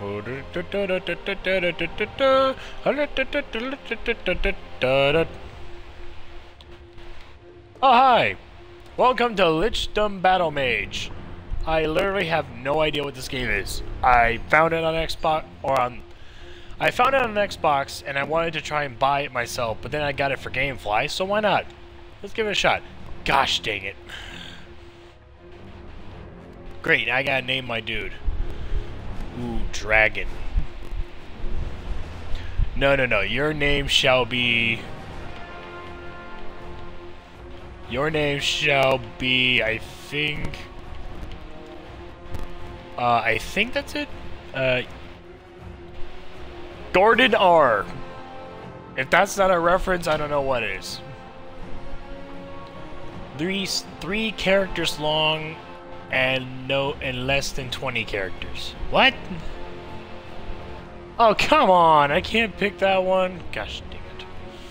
Oh, hi! Welcome to Lichdom Battle Mage. I literally have no idea what this game is. I found it on Xbox, and I wanted to try and buy it myself, but then I got it for Gamefly, so why not? Let's give it a shot. Gosh dang it. Great, I gotta name my dude. Ooh, Dragon. No, your name shall be... I think that's it. Gordon R. If that's not a reference, I don't know what is. Three characters long and less than 20 characters. What? Oh, come on. I can't pick that one. Gosh dang it.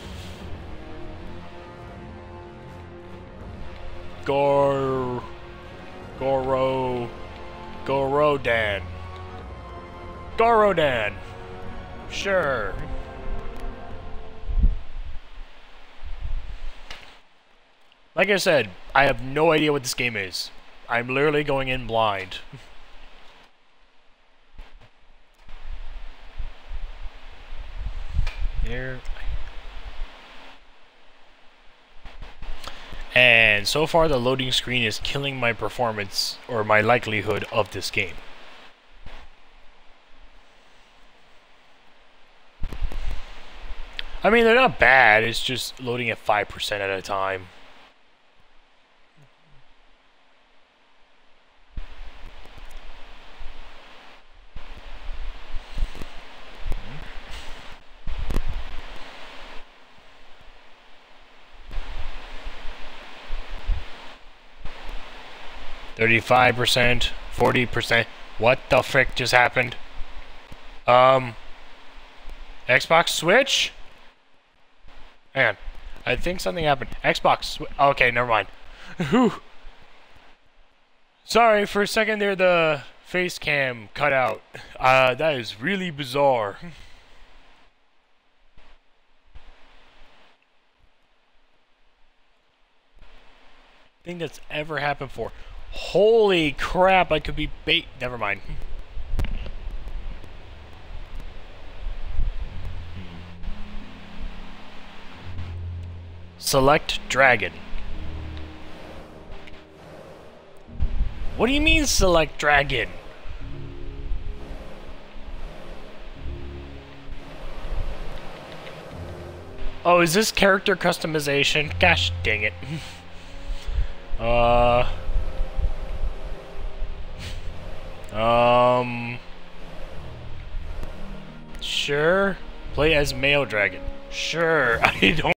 Gorodan. Sure. Like I said, I have no idea what this game is. I'm literally going in blind. Here. And so far the loading screen is killing my performance or my likelihood of this game. I mean, they're not bad, it's just loading at 5% at a time. %, 40%. What the frick just happened? Xbox Switch? Hang on. I think something happened. Xbox okay, never mind. Whew. Sorry, for a second there the face cam cut out. That is really bizarre. Thing that's ever happened for. Holy crap, I could be bait. Never mind. Select Dragon. What do you mean select Dragon? Oh, is this character customization? Gosh dang it. Sure. Play as male dragon. Sure. I don't.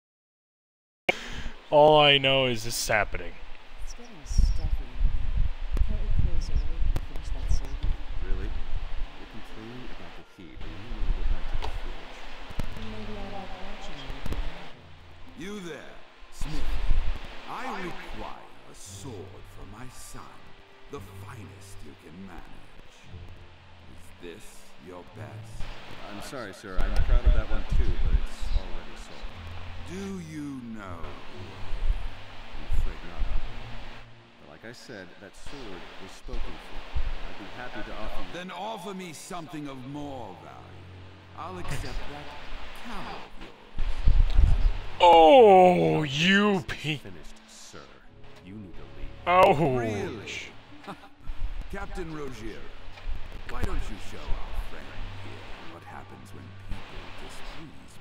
All I know is this is happening. It's getting stuffy. Can't we close early and finish that survey? Really? You complain about the heat, and you want to go back to the fridge. Maybe I like watching you. You there, Smith. I require a sword for my son, the finest you can manage. Is this your best? I'm sorry, sir. I'm proud of that one too, but it's already sold. Do you know? I'm afraid not. But like I said, that sword was spoken for. I'd be happy to offer you... Then offer me something of more value. I'll accept that cow of yours. Oh, you Finished, sir. You need to leave. Oh. Really? Captain Rogier, why don't you show our friend here what happens when people displease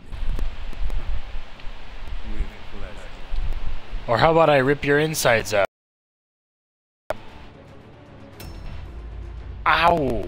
me? With pleasure. Or how about I rip your insides out? Ow!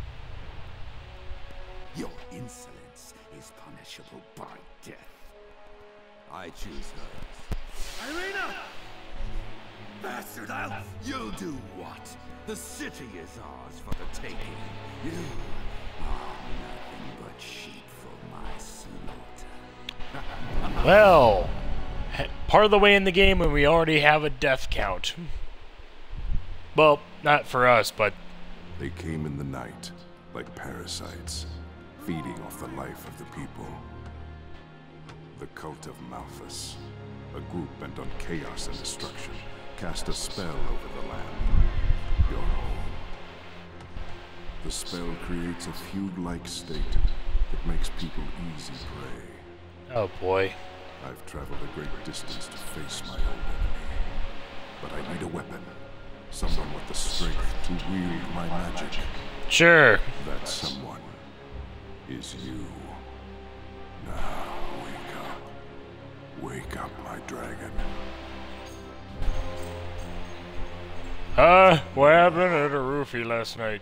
Your insolence is punishable by death. I choose hers. Irina! Bastard, You'll do what? The city is ours for the taking. You are nothing but sheep for my slaughter. Well, part of the way in the game when we already have a death count. Well, not for us, but... They came in the night, like parasites, feeding off the life of the people. The cult of Malthus, a group bent on chaos and destruction, cast a spell over the land, your home. The spell creates a feud-like state that makes people easy prey. Oh boy. I've traveled a great distance to face my own enemy, but I need a weapon. Someone with the strength to wield my magic. Sure. That someone is you. Now, wake up. Wake up, my dragon. What happened at a roofie last night?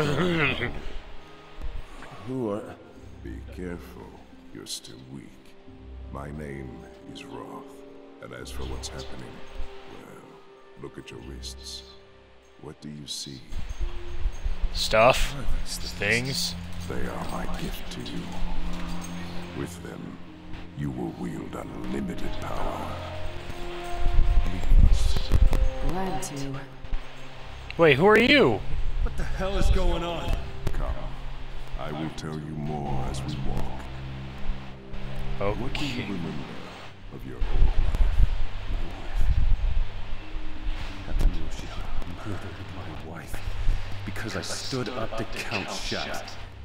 Who are... Be careful. You're still weak. My name is Roth. And as for what's happening, well, look at your wrists. What do you see? Stuff. Things. They are my gift to you. With them, you will wield unlimited power. Leave us. Glad to. Wait, who are you? What the hell is going on? Come. I will tell you more as we walk. What do you Okay. remember of your old life? Captain Yoshida murdered my wife because I stood up to Count Shax.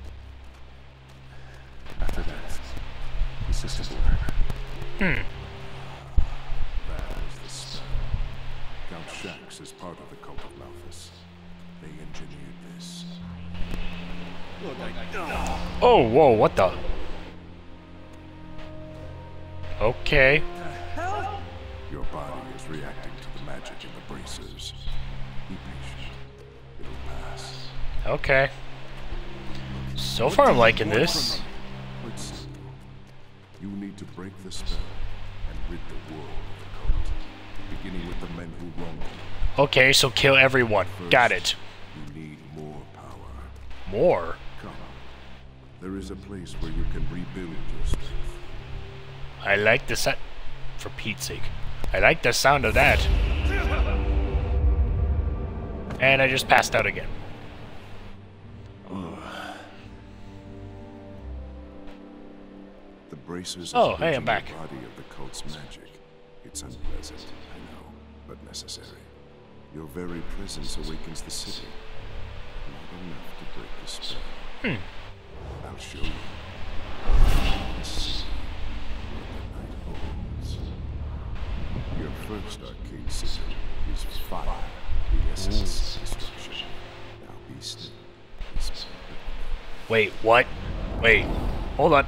After that, the sister's order. That is the spell. Count Shax is part of the cult of Malthus. They engineered this. Look, Oh, whoa, what the? Okay. Your body is reacting to the magic in the bracers. Be patient. It'll pass. Okay. So far I'm liking this. Quite simple. You need to break the spell and rid the world of the cult. Beginning with the men who wronged you. Okay, so kill everyone. Got it. You need more power. More? Come. There is a place where you can rebuild your strength. I like the set. For Pete's sake. I like the sound of that. And I just passed out again. The bracers Oh, are hey, I'm bridging back. the body of the cult's magic. It's unpleasant, I know, but necessary. Your very presence awakens the city. Not enough to break the spell. I'll show you. Let's see what the night holds. Your first arcane system is fire, the essence of destruction. Now be still. Whisper. Wait, what? Wait. Hold on.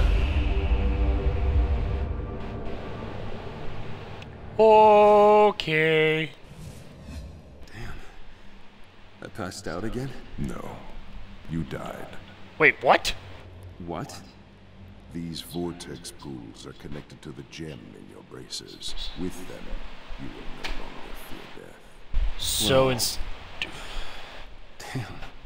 Okay. damn. I passed out again? No, you died. Wait, what? What? These vortex pools are connected to the gem in your braces. With them, you will no longer fear death. So it's... Damn.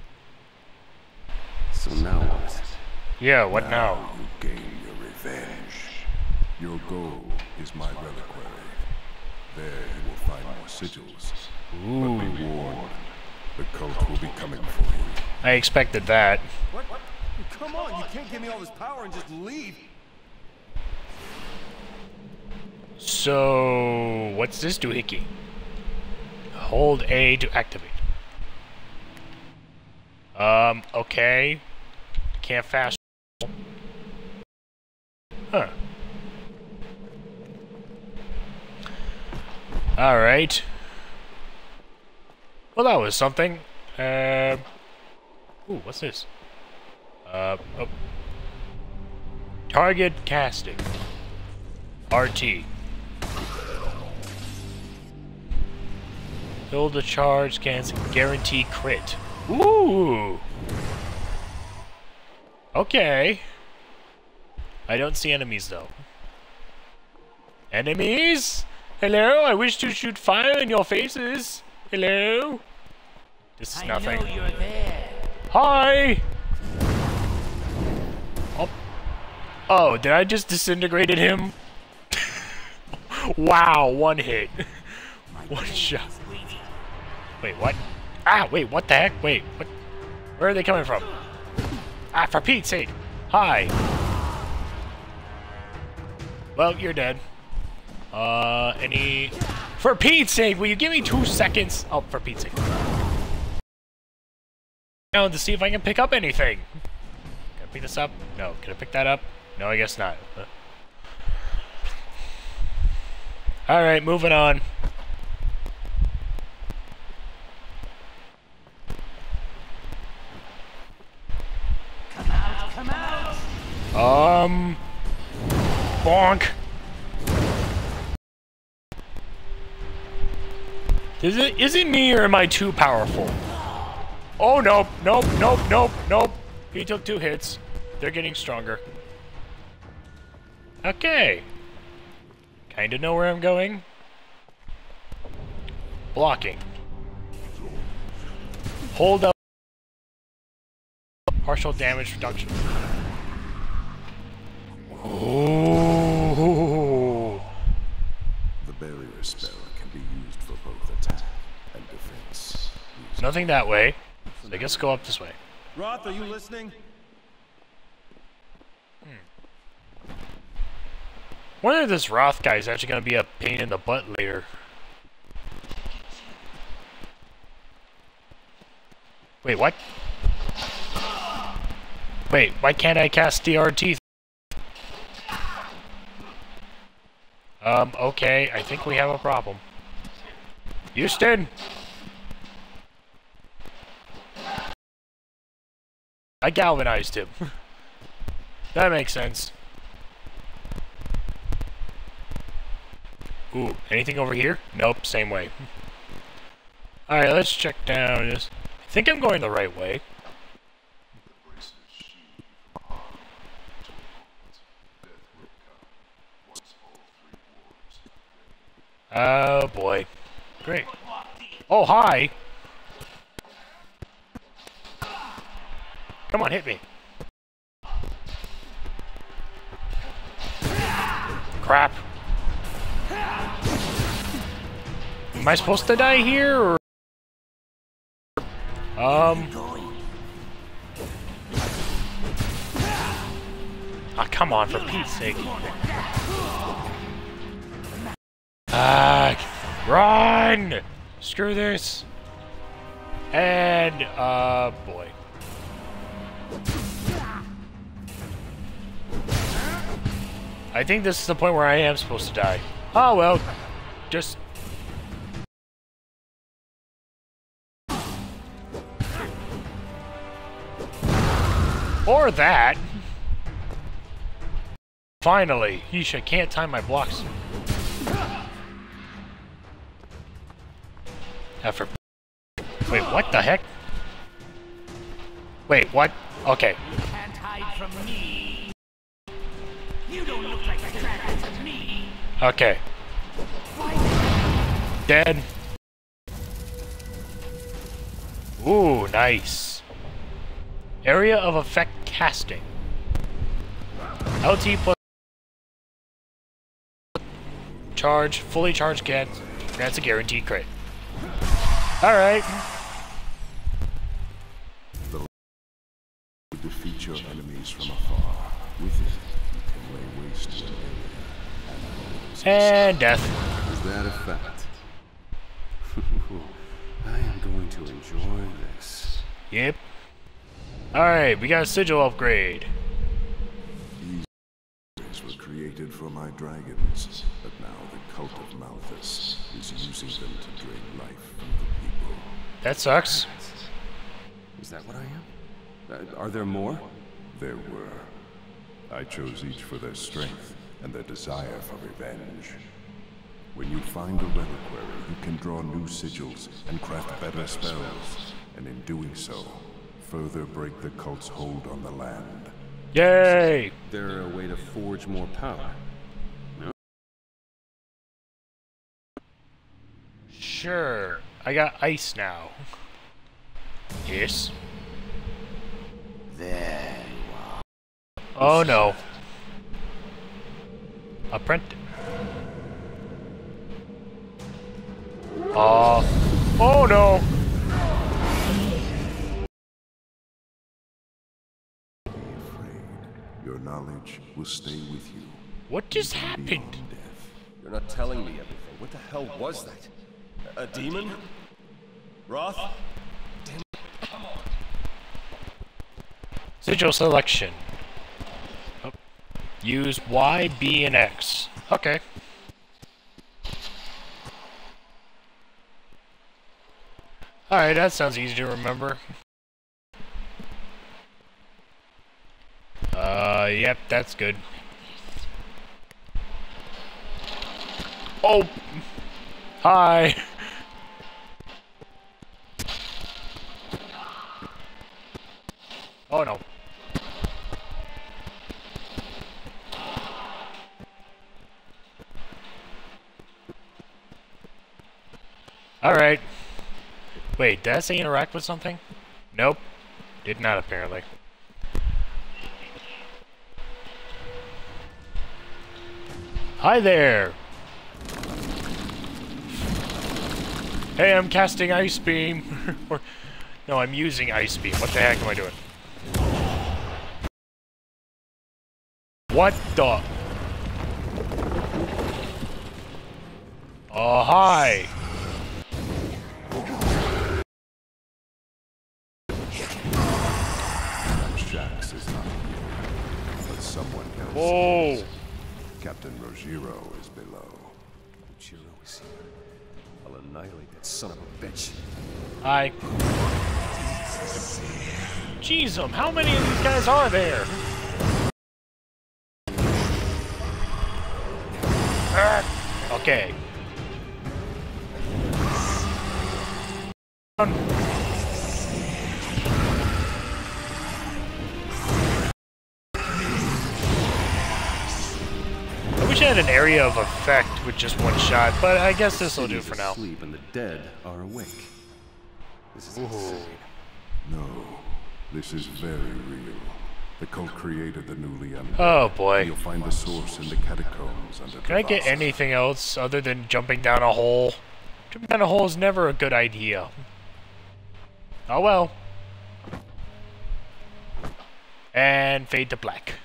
So now what? Yeah, what now? You gain your revenge. Your goal is my reliquary. There you will find more sigils. But be warned, the cult will be coming for you. I expected that. What? Come on, you can't give me all this power and just leave. So... what's this doohickey? Hold A to activate. Okay. Can't fast. Huh. Alright. Well, that was something. Ooh, what's this? Oh. Target casting. RT. Build the charge, cancel, guarantee crit. Ooh! Okay. I don't see enemies, though. Enemies? Hello? I wish to shoot fire in your faces. Hello? This is nothing. I know you're there. Hi! Oh. Oh, did I just disintegrated him? Wow, one hit. One shot. Wait, what? Ah, wait, what the heck? Wait, what? Where are they coming from? Ah, for Pete's sake! Hi! Well, you're dead. Any... For Pete's sake, will you give me 2 seconds? Oh, for Pete's sake. Now to see if I can pick up anything. Can I pick this up? No. Can I pick that up? No, I guess not. Alright, moving on. Come out! Bonk. Is it me or am I too powerful? Oh, nope, nope, nope, nope, nope. He took 2 hits. They're getting stronger. Okay. Kinda know where I'm going. Blocking. Hold up. Partial damage reduction. Oh. The barrier spell can be used for both attack and defense. Nothing that way. So I guess go up this way. Roth, are you listening? Wonder if this Roth guy is actually going to be a pain in the butt later. Wait, what? Wait, why can't I cast DRT? Okay, I think we have a problem. Houston! I galvanized him. That makes sense. Ooh, anything over here? Nope, same way. Alright, let's check down this. I think I'm going the right way. Oh boy. Great. Oh, hi! Come on, hit me. Crap. Am I supposed to die here, or... Ah, come on, for Pete's sake. Run! Screw this. And, boy. I think this is the point where I am supposed to die. Oh, well. Just... Or that. Finally. Yeesh, I can't time my blocks. Effort. Wait, what the heck? Wait, what? Okay. You can't hide from me. You don't look like a threat to me. Okay. Dead. Ooh, nice. Area of effect casting. LT plus charge, fully charged grants a guaranteed crit. Alright. Defeat your enemies from afar. With it, you can lay waste to an area And death. Is that a fact? I am going to enjoy this. Yep. Alright, we got a sigil upgrade. These were created for my dragons, but now the cult of Malthus is using them to drain life from the people. That sucks. Is that what I am? Are there more? There were. I chose each for their strength and their desire for revenge. When you find a reliquary, you can draw new sigils and craft better spells, and in doing so, further break the cult's hold on the land. Yay! Is there a way to forge more power? No? Sure. I got ice now. Yes. There you are. Oh no. Apprentice. Oh no. Your knowledge will stay with you. What just beyond happened? death. You're not telling me everything. What the hell was that? A demon? Roth? Sigil selection. Oh. Use Y, B, and X. Okay. Alright, that sounds easy to remember. Yep, that's good. Oh! Hi! Oh no. Alright. Wait, did I say interact with something? Nope. Did not, apparently. Hi there! Hey, I'm casting Ice Beam! Or, no, I'm using Ice Beam. What the heck am I doing? What the? Oh, hi! Shax is not here, but someone else Whoa! is. Captain Rogiro is below. Chiro is here. I'll annihilate that son of a bitch. Hi. Jeez, how many of these guys are there? Okay. I wish I had an area of effect with just one shot, but I guess this will do for now. Asleep and the dead are awake. This is insane. No, this is very real. The cult created the newly emperor. Oh boy. You'll find the source in the catacombs under Can I get Devassa. anything else other than jumping down a hole? Jumping down a hole is never a good idea. Oh well. And fade to black.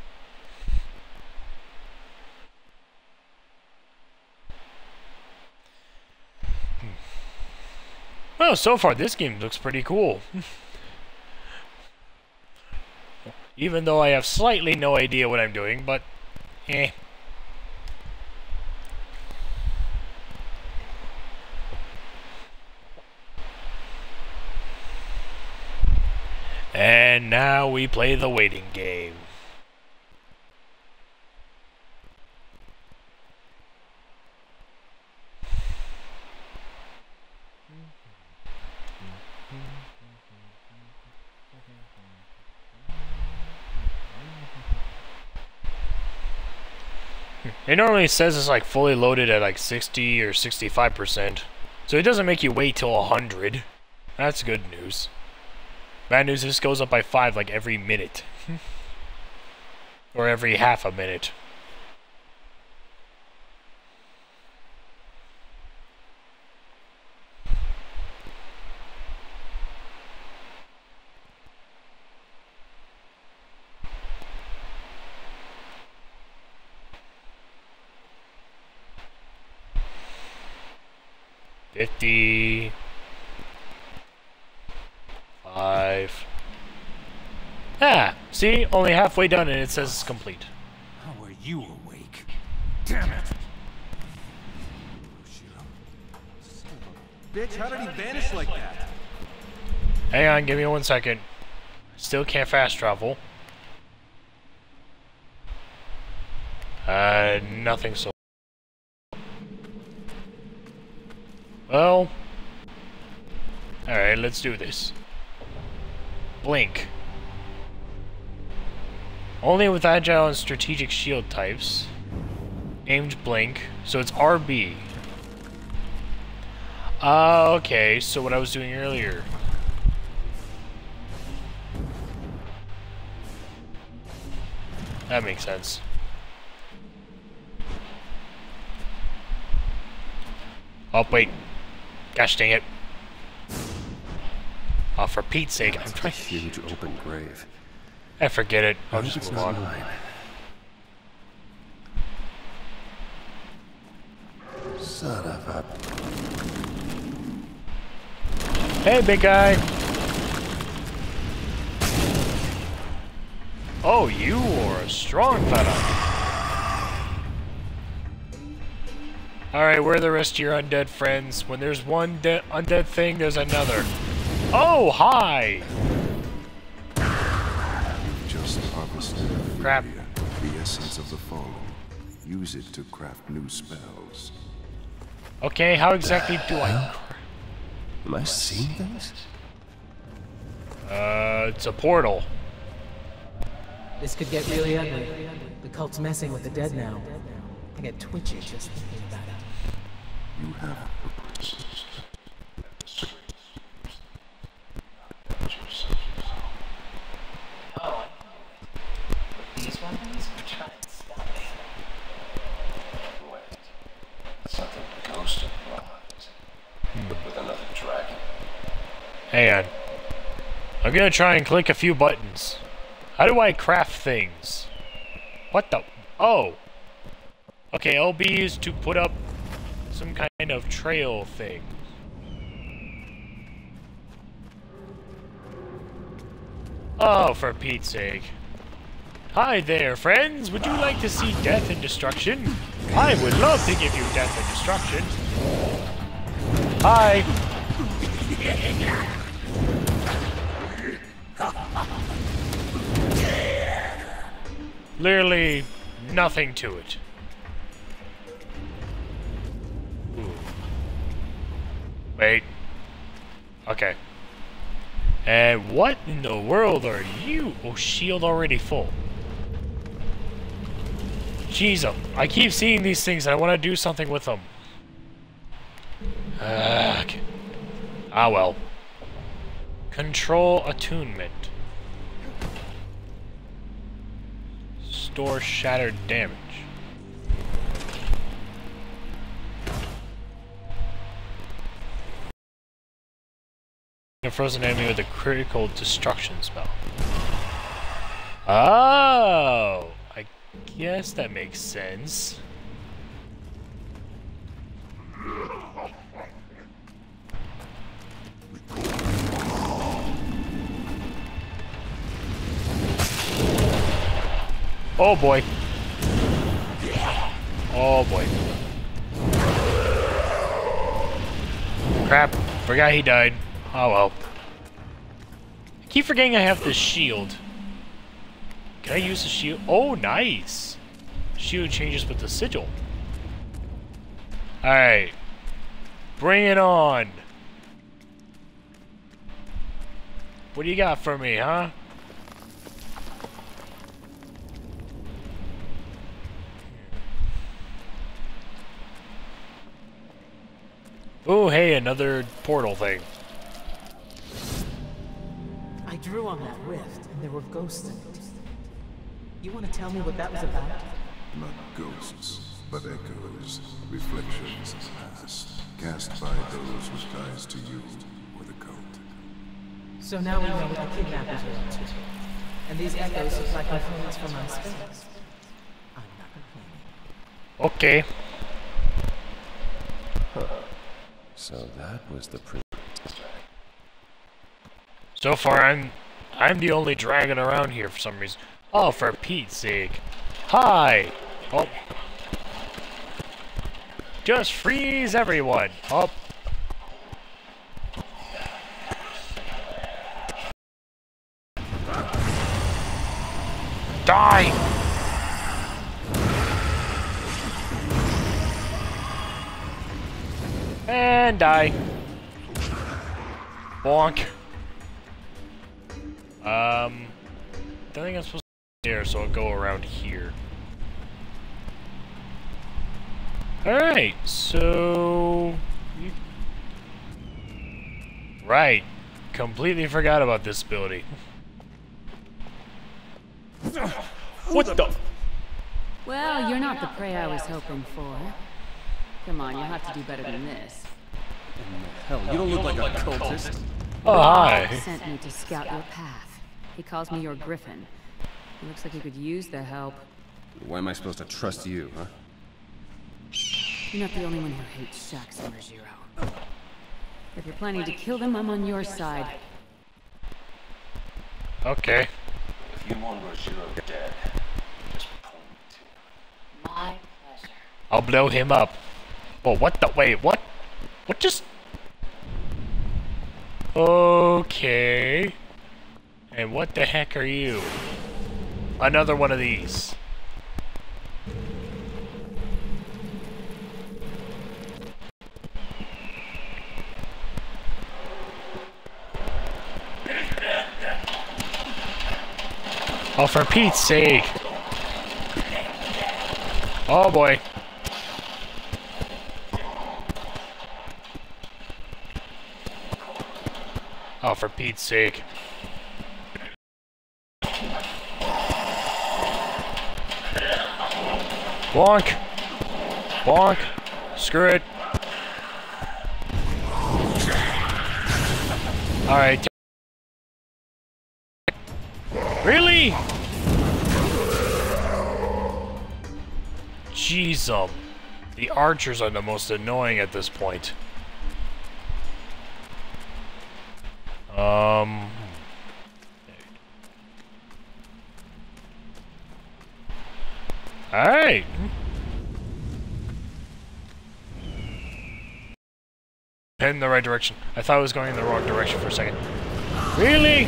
Well, so far this game looks pretty cool. Even though I have slightly no idea what I'm doing, but eh. And now we play the waiting game. It normally says it's like fully loaded at like 60 or 65%. So it doesn't make you wait till 100. That's good news. Bad news, this goes up by 5 like every minute. Or every half a minute. $50. 5. Ah, see? Only halfway done and it says it's complete. How are you awake? Damn it! Bitch, how did he vanish like that? Hang on, give me 1 second. Still can't fast travel. Nothing so. Well. Alright, let's do this. Blink. Only with agile and strategic shield types. Aimed blink, so it's RB. Okay, so what I was doing earlier. That makes sense. Oh, wait. Gosh dang it. Oh, for Pete's sake, I'm trying. Huge open grave. forget it. I'll just move on. Son of a... Hey, big guy. Oh, you are a strong fella. Alright, where are the rest of your undead friends? When there's one undead thing, there's another. Oh, hi! You've just harvested Crap. the essence of the fallen. Use it to craft new spells. Okay, how exactly do I... Am I seeing things? It's a portal. This could get really ugly. The cult's messing with the dead now. I get twitchy just thinking about it. You have Oh. These weapons are trying to stop me. Wait. Something ghost of bronze. With another dragon. Hang on. I'm gonna try and click a few buttons. How do I craft things? What the... Oh! Okay, LB is to put up some kind of trail thing. Oh, for Pete's sake. Hi there, friends! Would you like to see death and destruction? I would love to give you death and destruction. Hi! Literally nothing to it. Ooh. Wait. Okay. And what in the world are you? Oh, shield already full. Jeez, I keep seeing these things and I want to do something with them. Okay. Ah well. Control attunement. Store shattered damage. A frozen enemy with a critical destruction spell. Oh, I guess that makes sense. Oh boy. Oh boy. Crap. Forgot he died. Oh well. I keep forgetting I have this shield. Can I use the shield? Oh, nice. Shield changes with the sigil. Alright. Bring it on. What do you got for me, huh? Oh, hey, another portal thing. I drew on that rift, and there were ghosts in it. You want to tell me what that was about? not ghosts, but echoes, reflections of the past, cast by those with ties to you or the cult. So now we know what the kidnappers are up to. And these echoes look like influence from my spirits. I'm not complaining. Okay. So that was the So far, I'm the only dragon around here for some reason. Oh, for Pete's sake. Hi! Oh. Just freeze everyone! Oh. Die! And die. Bonk. I think I'm supposed to be there, so I'll go around here. Alright, so... Right. Completely forgot about this ability. What the? Well, you're not the prey I was hoping for. Come on, you'll have to do better than this. hell. You don't look like a cultist. Oh, hi. Sent me to scout your path. He calls me your griffin. It looks like you could use the help. Why am I supposed to trust you, huh? You're not the only one who hates Shaxx and Ruggiero. If you're planning to kill them, I'm on your side. Okay. If you want Ruggiero dead, just point to my pleasure. I'll blow him up. Oh, what the? Wait, what? What just? Okay. And what the heck are you? Another one of these. Oh, for Pete's sake. Oh boy. Oh, for Pete's sake. Bonk. Bonk. Screw it. Alright. Really? Jeez, the archers are the most annoying at this point. Alright. Head in the right direction. I thought I was going in the wrong direction for a second. Really?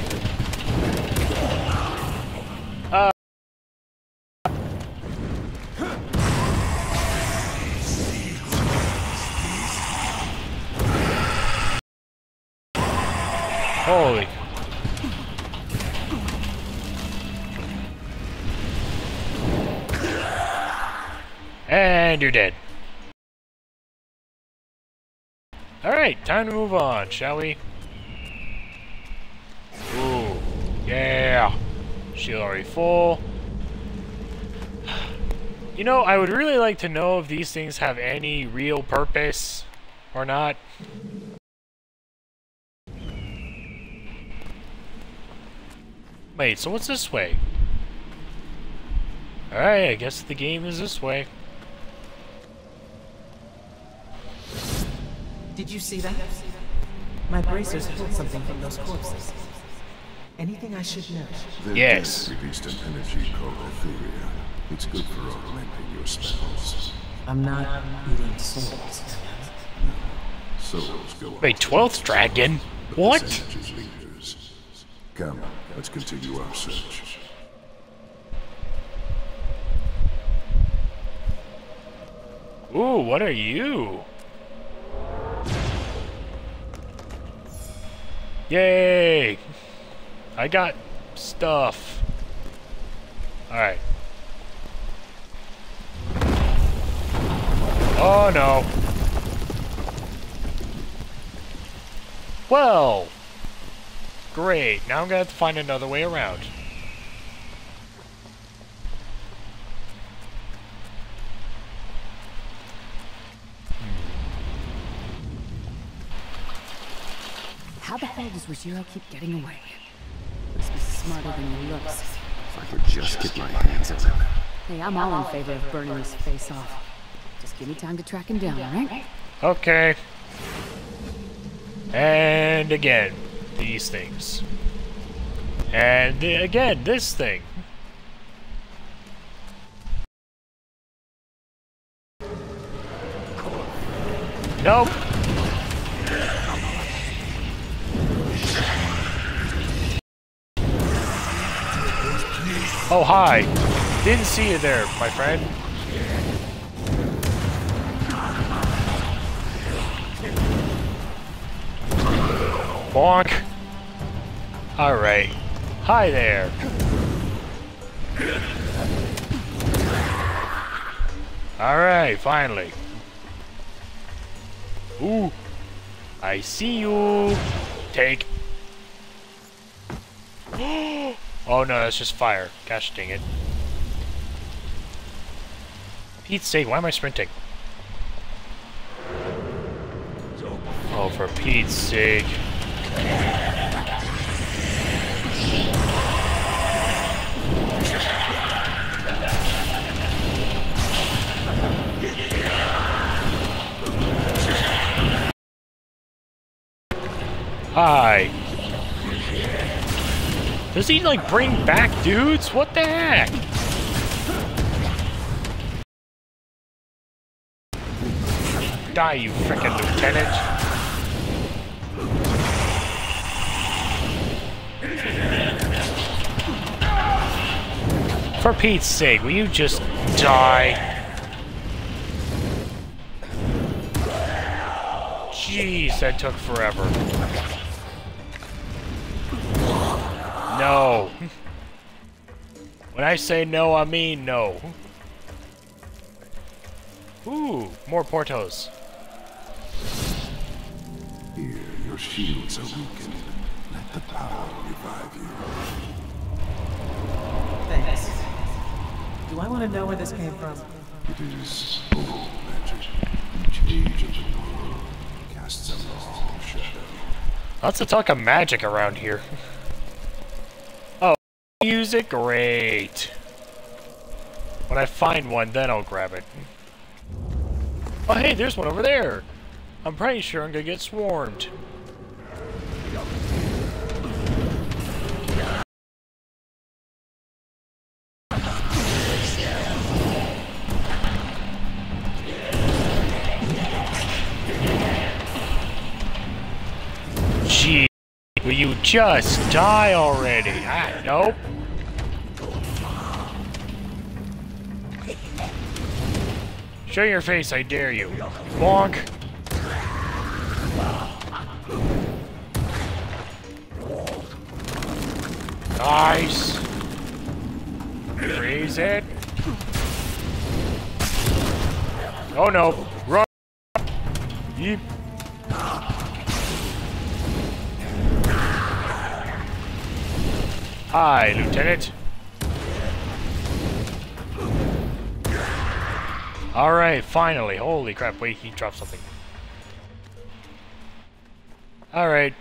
Holy. And you're dead. Alright, time to move on, shall we? Ooh, yeah. Shield already full. You know, I would really like to know if these things have any real purpose or not. Wait, so what's this way? Alright, I guess the game is this way. Did you see that? My bracers pulled something from those corpses. Anything I should know? Their Yes. death released an energy called Etheria. It's good for augmenting your spells. I'm not eating souls. Souls go up. Wait, 12th dragon? What? Percentages lingers. Come, let's continue our search. Ooh, what are you? Yay! I got stuff. Alright. Oh no. Well. Great. Now I'm gonna have to find another way around. How the hell does Ruggiero keep getting away? Must be smarter than he looks. If I could just get my hands on him. Hey, I'm all in favor of burning his face off. Just give me time to track him down, alright? Okay. And again, these things. And again, this thing. Nope. Oh, hi. Didn't see you there, my friend. Bonk. Alright. Hi there. Alright, finally. Ooh. I see you. Take. Oh no, that's just fire. Gosh dang it. Pete's sake, why am I sprinting? Oh, for Pete's sake. Hi. Does he, like, bring back dudes? What the heck? Die, you frickin' lieutenant. For Pete's sake, will you just die? Jeez, that took forever. No. When I say no, I mean no. Ooh, more Portos. Here, your shields are weakened. Let the power revive you. Thanks. Do I want to know where this came from? It is old magic. Each age of the world casts a long shadow. Lots of talk of magic around here. Oh, music? Great. When I find one, then I'll grab it. Oh, hey, there's one over there. I'm pretty sure I'm gonna get swarmed. Gee, will you just die already? Ah, nope. Show your face, I dare you. Bonk. Nice. Freeze it. Oh no. Run. Yeep. Hi, Lieutenant. Alright, finally. Holy crap, wait, he dropped something. Alright.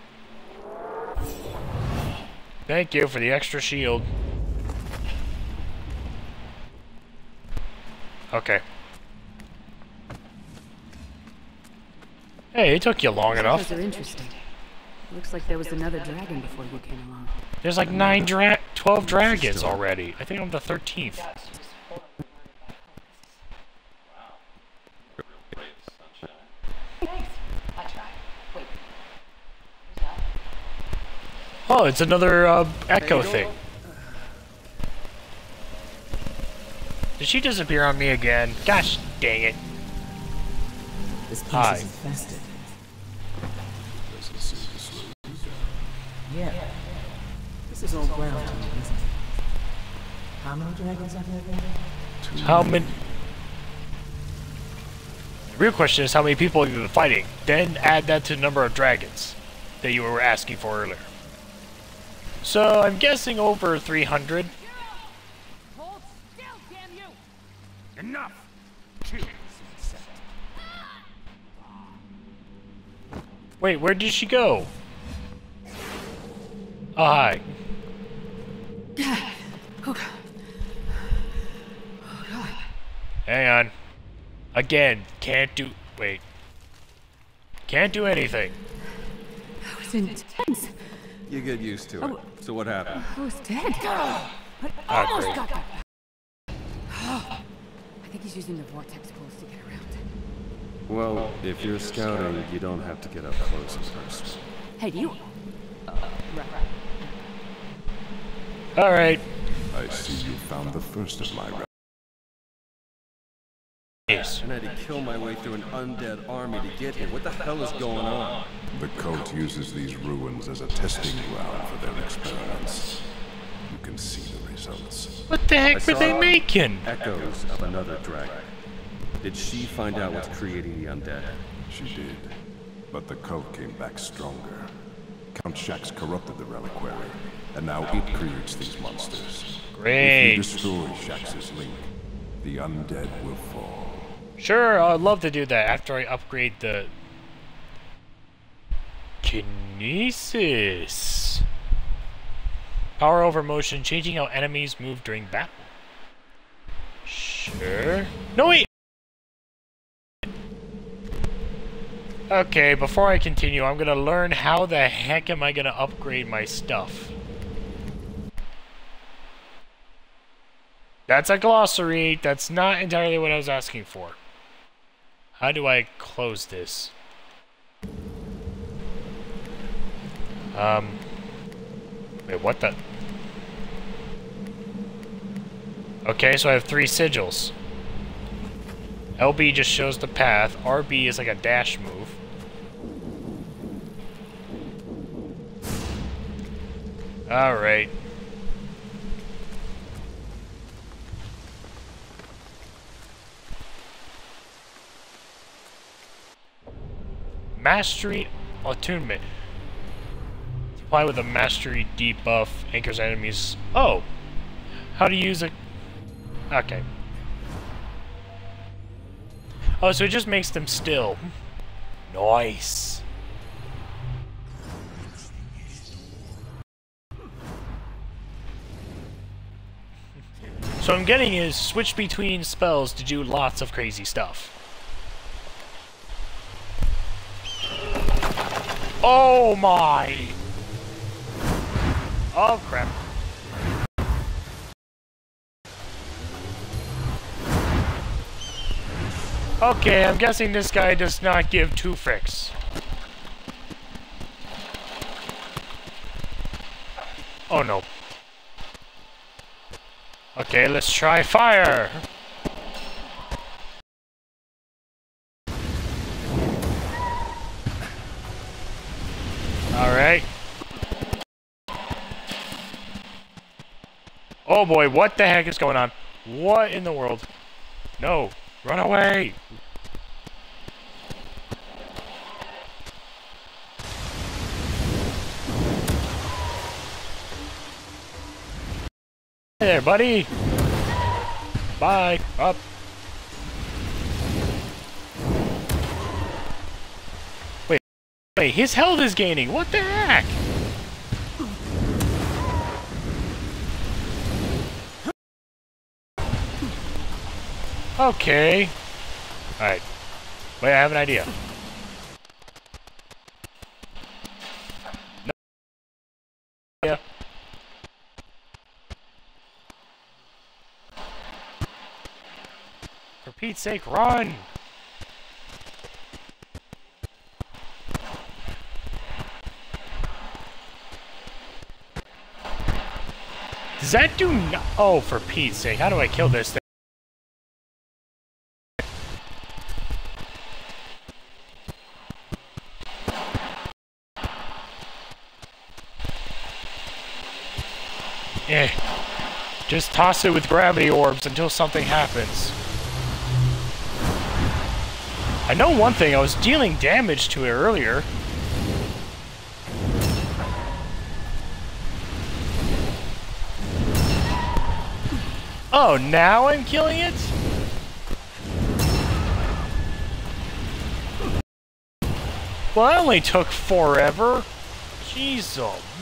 Thank you for the extra shield. Okay. Hey, it took you long enough. Those are interesting. Looks like there was another dragon before you came along. There's like 12 dragons already. I think I'm the 13th. Oh, it's another echo thing. Did she disappear on me again? Gosh dang it. This place Hi. is infested. Yeah. This is old ground to me, isn't it? How many dragons are there again? How many? The real question is how many people you've been fighting. Then add that to the number of dragons that you were asking for earlier. So I'm guessing over 300. Hold still, damn you! Enough! Wait, where did she go? Oh, hi. Oh, God. Hang on. Again, can't do... Wait. Can't do anything. That was intense. You get used to it. So what happened? I was dead. But Ah, almost great. got that back. I think he's using the vortex pulse to get around. Well, if you're scouting, you don't have to get up close and personal. Hey, do you... right. Alright. I see you found the first of my Yes. And I had to kill my way through an undead army to get here. What the hell is going on? The cult uses these ruins as a testing ground for their experiments. You can see the results. What the heck I were they saw making? Echoes of another dragon. Did she find out what's creating the undead? She did. But the cult came back stronger. Count Shax corrupted the reliquary, and now it creates these monsters. If you Great. destroy Shax's link, the undead will fall. Sure, I'd love to do that after I upgrade the... Kinesis. Power over motion, changing how enemies move during battle. Sure. No, wait! Okay, before I continue, I'm gonna learn how the heck am I gonna upgrade my stuff. That's a glossary. That's not entirely what I was asking for. How do I close this? Wait, what the? Okay, so I have 3 sigils. LB just shows the path. RB is like a dash move. Alright. Mastery attunement. Apply with a mastery debuff, anchors enemies. Oh! How to use it? Okay. Oh, so it just makes them still. Nice. So what I'm getting is switch between spells to do lots of crazy stuff. Oh my! Oh crap. Okay, I'm guessing this guy does not give 2 fricks. Oh no. Okay, let's try fire! Alright. Oh boy, what the heck is going on? What in the world? No, run away! Hey there, buddy! Bye! Up! Wait, his health is gaining! What the heck? Okay. Alright. Wait, I have an idea. No. Yeah. For Pete's sake, run! Does that do no- Oh, for Pete's sake, how do I kill this thing? Eh. Just toss it with gravity orbs until something happens. I know one thing, I was dealing damage to it earlier. Oh, now I'm killing it? Well, that only took forever. Jeez,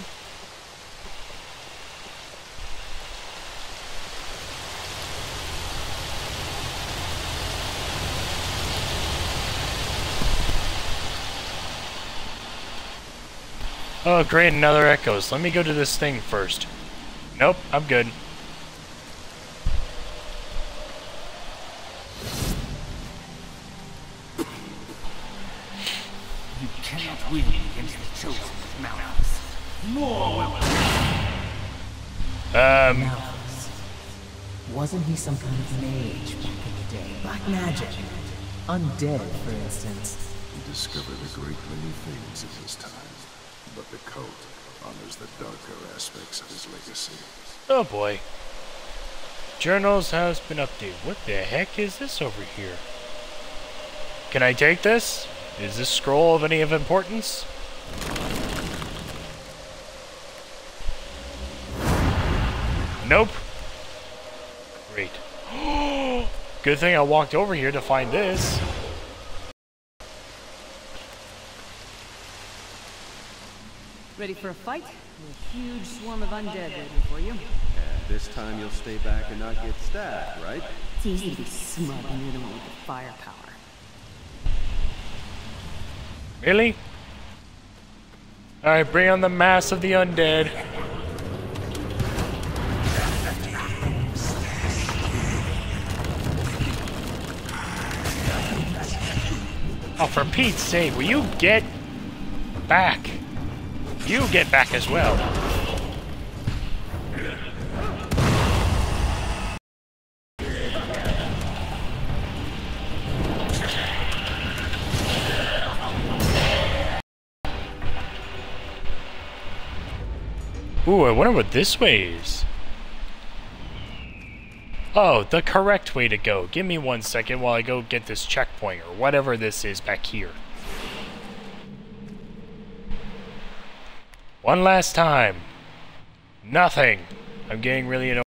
Oh, great, another echoes. Let me go to this thing first. Nope, I'm good. You cannot win against the chosen with Malthus. More will Malthus. Wasn't he some kind of mage back in the day? Black magic. Undead, for instance. He discovered a great many things in his time. But the cult honors the darker aspects of his legacy. Oh boy. Journals has been updated. What the heck is this over here? Can I take this? Is this scroll of any of importance? Nope. Great. Good thing I walked over here to find this. Ready for a fight? A huge swarm of undead waiting for you. And this time you'll stay back and not get stabbed, right? It's easy to be smug when you're the one with the firepower. Really? Alright, bring on the mass of the undead. Oh, for Pete's sake, will you get back? You get back as well. Ooh, I wonder what this way is. Oh, the correct way to go. Give me 1 second while I go get this checkpoint, or whatever this is back here. One last time. Nothing. I'm getting really annoyed.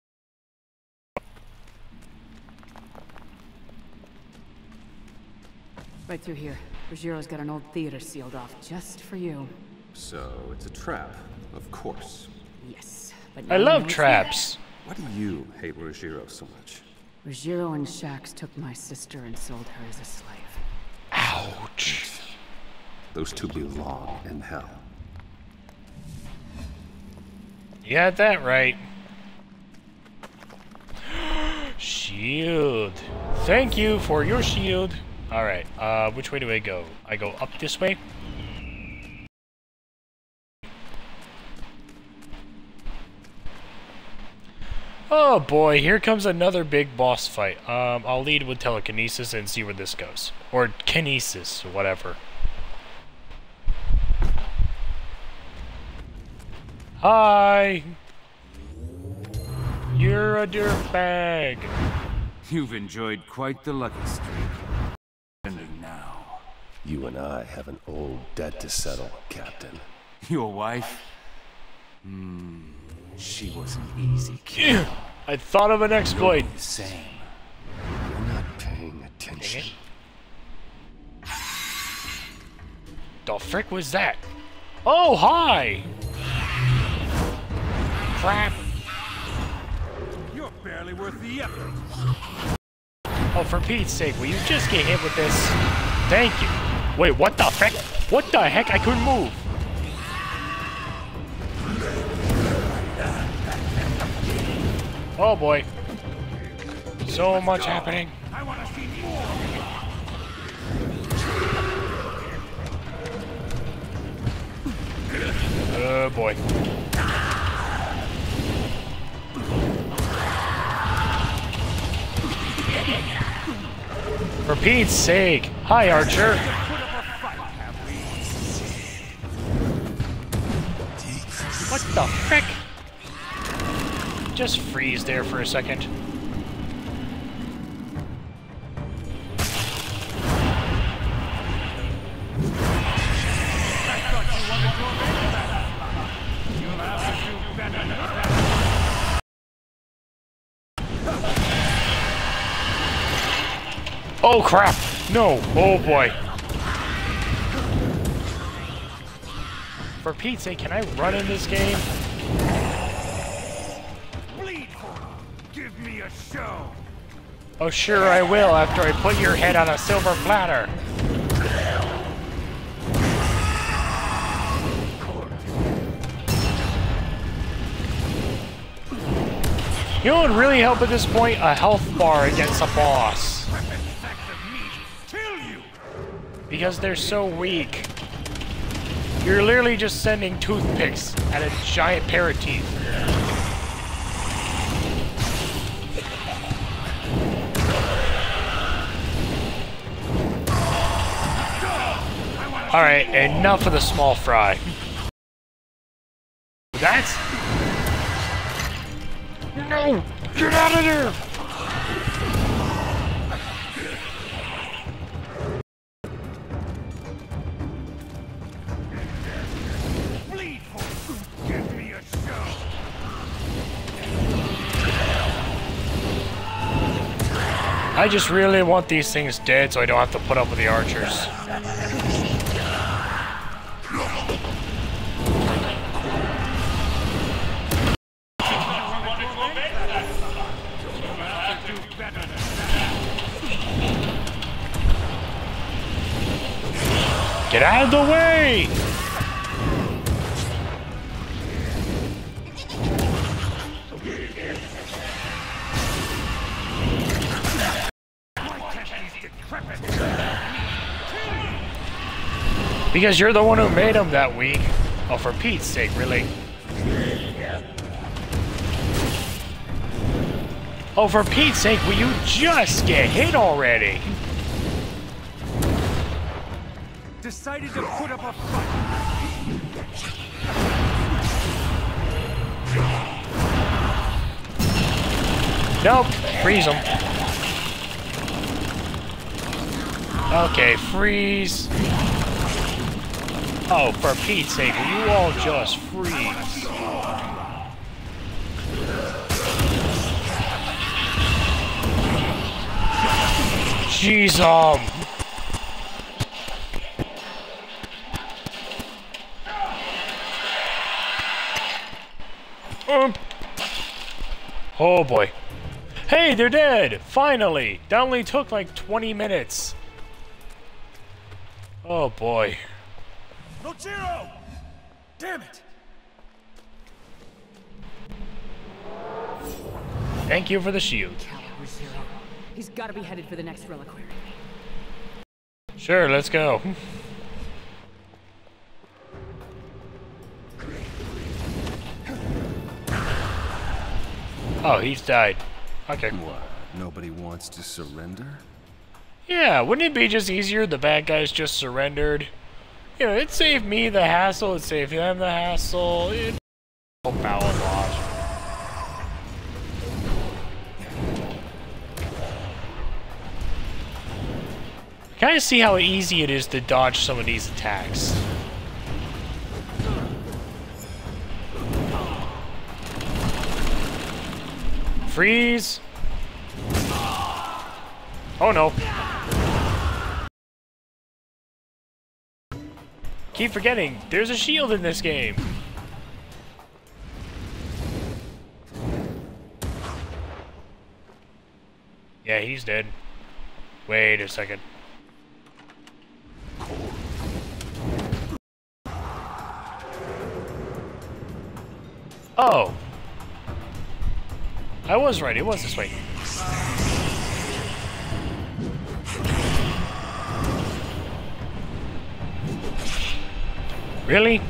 Right through here. Rogero's got an old theater sealed off just for you. So, it's a trap, of course. Yes, but I love traps. Why do you hate Rogero so much? Rogero and Shax took my sister and sold her as a slave. Ouch. Those two belong in hell. You got that right. Shield. Thank you for your shield. Alright, which way do I go? I go up this way? Oh boy, here comes another big boss fight. I'll lead with telekinesis and see where this goes. Or kinesis, whatever. Hi! You're a dirtbag. You've enjoyed quite the lucky streak. Ending now. You and I have an old debt to settle, Captain. Your wife? She was an easy kill. I thought of an exploit. You're the same. You're not paying attention. The frick was that? Oh, hi! Crap. You're barely worth the effort. Oh, for Pete's sake, will you just get hit with this? Thank you. Wait, what the frick? What the heck? I couldn't move. Oh boy. So much happening. I want to see more. Oh boy. For Pete's sake. Hi, Archer. What the frick? Just freeze there for a second. Oh crap! No! Oh boy! For Pete's sake, can I run in this game? Bleed for me. Give me a show. Oh sure I will after I put your head on a silver platter. You know what would really help at this point? A health bar against a boss. Because they're so weak. You're literally just sending toothpicks at a giant pair of teeth. Alright, enough of the small fry. That's... No! Get out of there! Give me a show. I just really want these things dead so I don't have to put up with the archers. Get out of the way! Because you're the one who made him that weak. Oh, for Pete's sake, really? Oh, for Pete's sake, will you just get hit already? Decided to put up a fight. Nope, freeze him. Okay, freeze. Oh, for Pete's sake, will you all just freeze? Jeez, oh boy. Hey, they're dead! Finally! That only took like 20 minutes. Oh boy. Rochiro! Damn it! Thank you for the shield. Caliber Zero. He's gotta be headed for the next reliquary. Sure, let's go. Oh, he's died. Okay. What? Nobody wants to surrender? Yeah, wouldn't it be just easier if the bad guys just surrendered? You know, it'd save me the hassle, it'd save them the hassle, it'd help out a lot. Kind of see how easy it is to dodge some of these attacks. Freeze! Oh no. Keep forgetting, there's a shield in this game. Yeah, he's dead. Wait a second. Oh. I was right, it was this way. Really?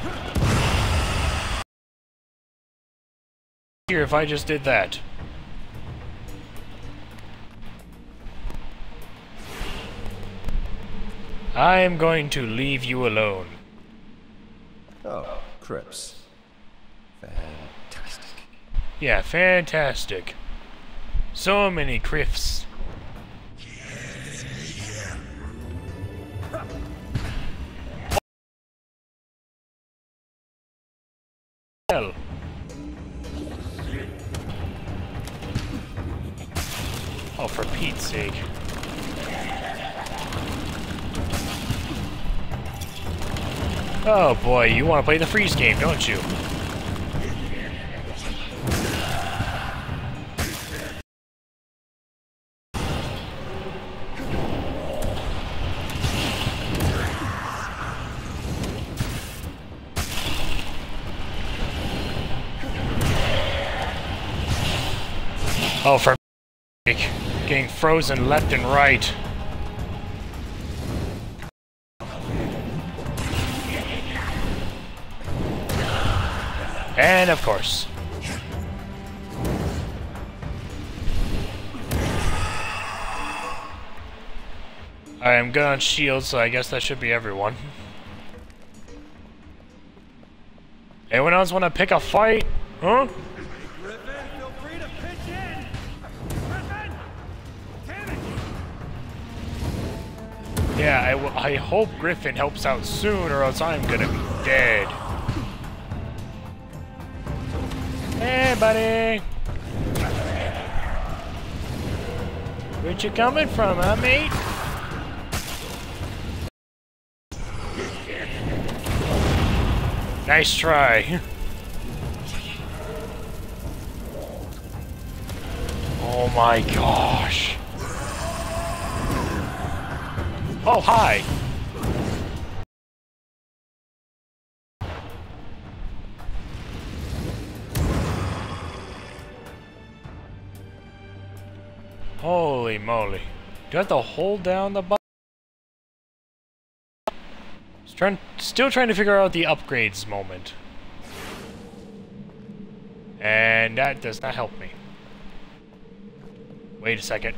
Here, if I just did that. I am going to leave you alone. Oh, Crips. Fantastic. Yeah, fantastic. So many Crips. Hell. Oh, for Pete's sake. Oh boy, you want to play the freeze game, don't you? Oh, for getting frozen left and right. And of course. I'm good on shields, so I guess that should be everyone. Anyone else want to pick a fight? Huh? Yeah, I hope Griffin helps out soon, or else I'm gonna be dead. Hey, buddy! Where'd you coming from, huh, mate? Nice try. Oh my gosh. Oh, hi. Holy moly. Do I have to hold down the button? Still trying to figure out the upgrades moment. And that does not help me. Wait a second.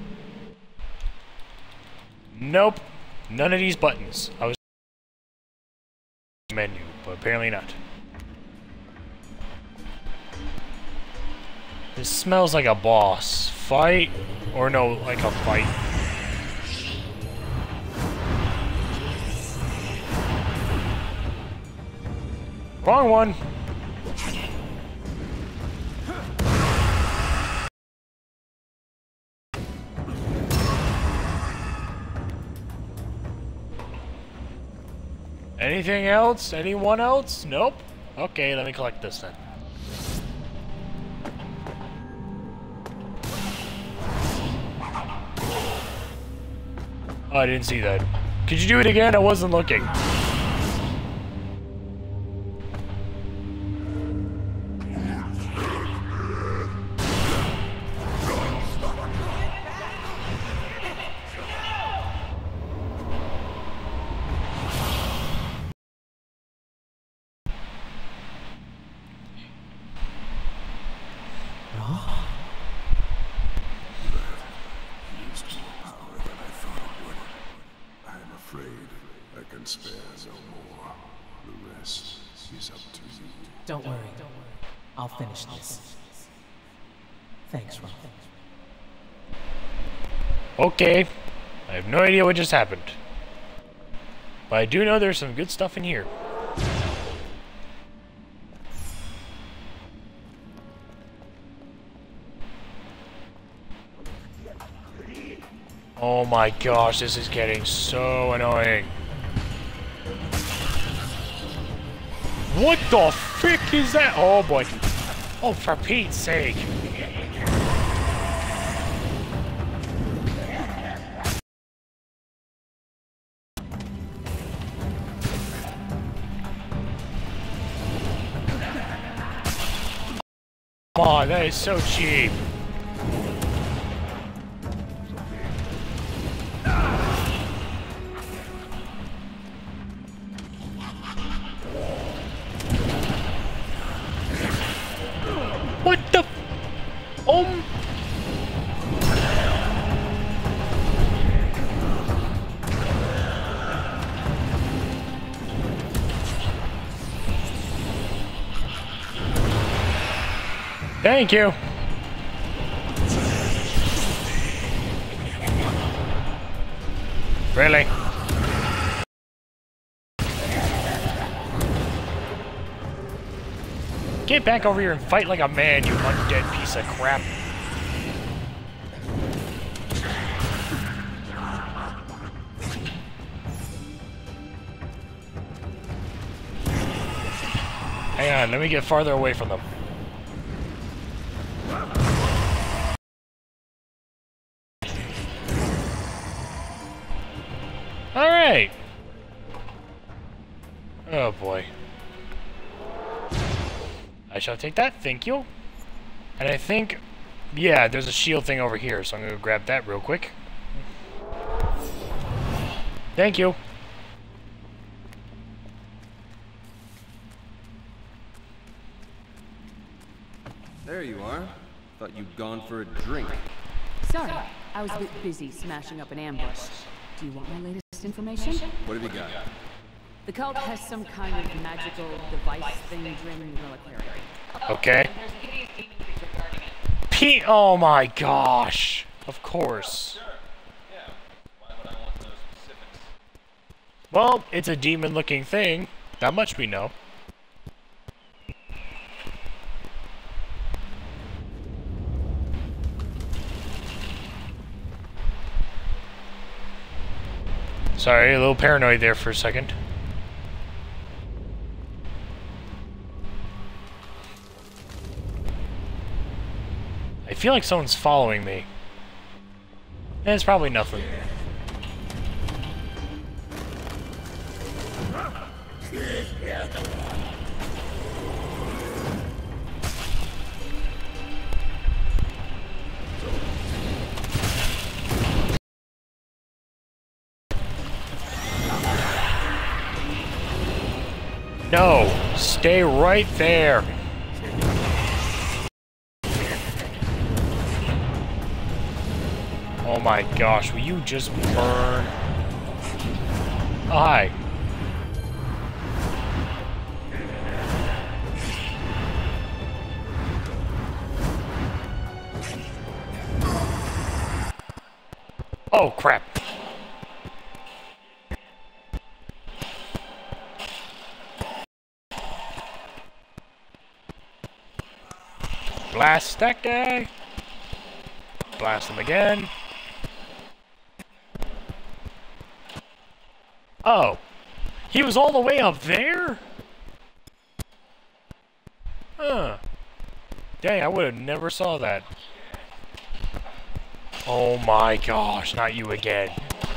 Nope. None of these buttons. I was menu, but apparently not. This smells like a boss fight, or no, like a fight. Wrong one. Anything else? Anyone else? Nope. Okay, let me collect this then. Oh, I didn't see that. Could you do it again? I wasn't looking. Don't worry. I'll finish this. Thanks, Ron. Okay. I have no idea what just happened. But I do know there's some good stuff in here. Oh my gosh, this is getting so annoying. What the frick is that? Oh boy. Oh, for Pete's sake. Come on, that is so cheap. What the? Thank you. Really? Get back over here and fight like a man, you undead piece of crap. Hang on, let me get farther away from them. Alright. Oh boy. I shall take that, thank you. And I think, yeah, there's a shield thing over here, so I'm gonna grab that real quick. Thank you. There you are. Thought you'd gone for a drink. Sorry, I was a bit busy smashing up an ambush. Do you want my latest information? What have you got? The cult has some kind of magical device thing draining the reliquary. Okay. Pete, oh my gosh. Of course. Well, it's a demon-looking thing. That much we know. Sorry, a little paranoid there for a second. I feel like someone's following me. And it's probably nothing. No, stay right there. Oh my gosh, will you just burn? Oh, hi. Oh crap. Blast that guy. Blast him again. Oh. He was all the way up there? Huh. Dang, I would have never saw that. Oh my gosh, not you again.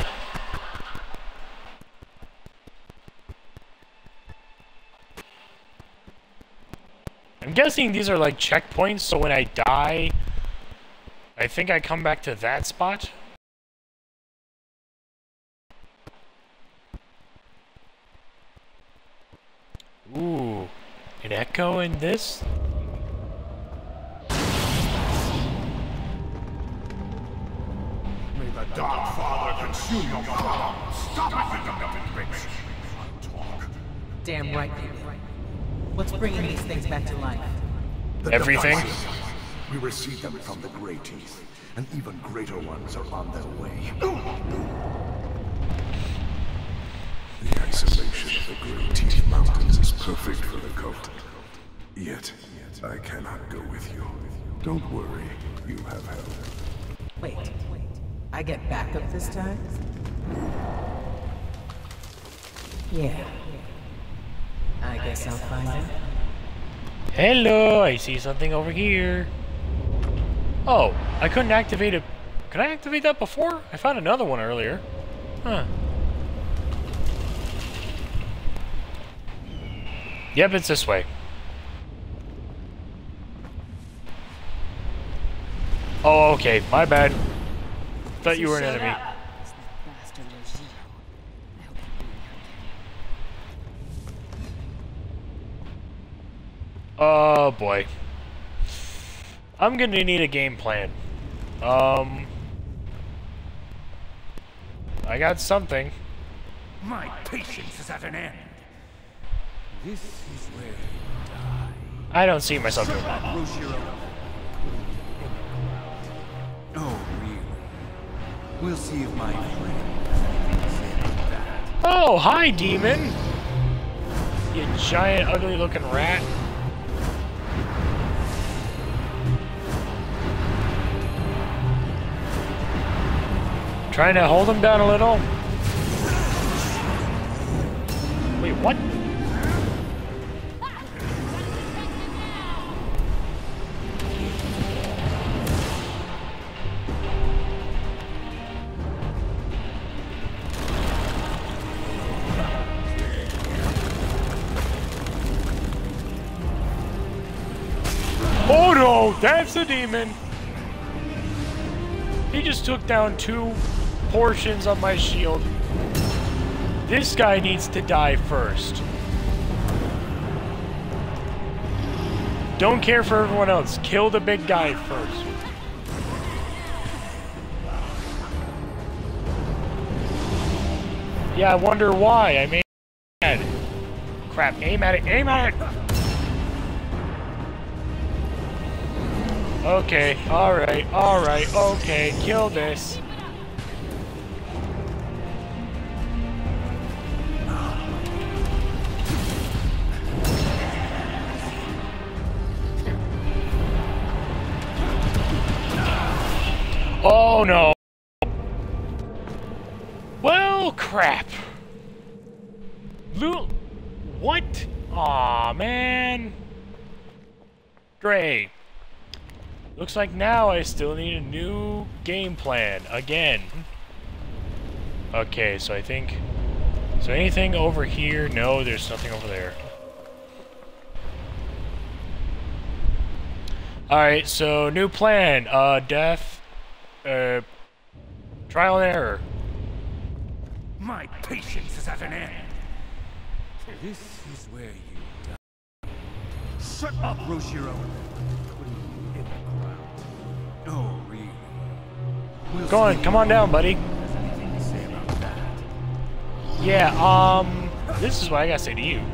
I'm guessing these are like checkpoints, so when I die, I think I come back to that spot. Ooh, an echo in this? May the Dark Father consume your power. Stop it, talk. Damn right you did. What's bringing these things back to life? Everything? We received them from the Grey Teeth, and even greater ones are on their way. The isolation of the Grey Teeth Mountains is perfect for the cult. Yet, I cannot go with you. Don't worry, you have help. Wait. I get backup this time? Yeah. I guess I'll find out. Hello, I see something over here. Oh, I couldn't activate it. Could I activate that before? I found another one earlier. Huh. Yep, it's this way. Oh, okay, my bad. Thought you were an enemy. Oh boy. I'm gonna need a game plan. I got something. My patience is at an end. This is where you die. I don't see myself doing that. Roshiro. Oh, really? We'll see if my friend said that. Oh, hi, demon! You giant, ugly-looking rat. Trying to hold him down a little. Wait, what? Oh no, that's a demon. He just took down 2 portions of my shield. This guy needs to die first. Don't care for everyone else. Kill the big guy first. Yeah, I wonder why. I made it. Crap, aim at it, aim at it! Okay, alright, okay, kill this. Oh no! Well, crap. What? Aw, man. Great. Looks like now I still need a new game plan again. Okay, so I think... So anything over here? No, there's nothing over there. Alright, so new plan. Death. Trial and error. My patience is at an end. This is where you die. Shut up, Roshiro! Putting you in the ground. Oh, really? We'll Go on, see come on down, buddy. There's anything to say about that. Yeah, this is what I gotta say to you.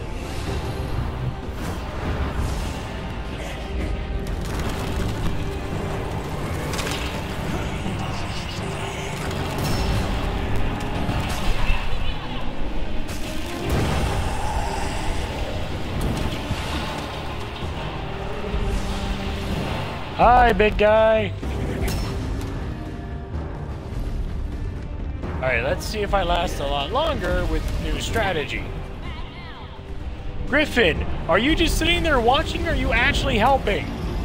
Hi, big guy. Alright, let's see if I last a lot longer with new strategy. Griffin, are you just sitting there watching or are you actually helping?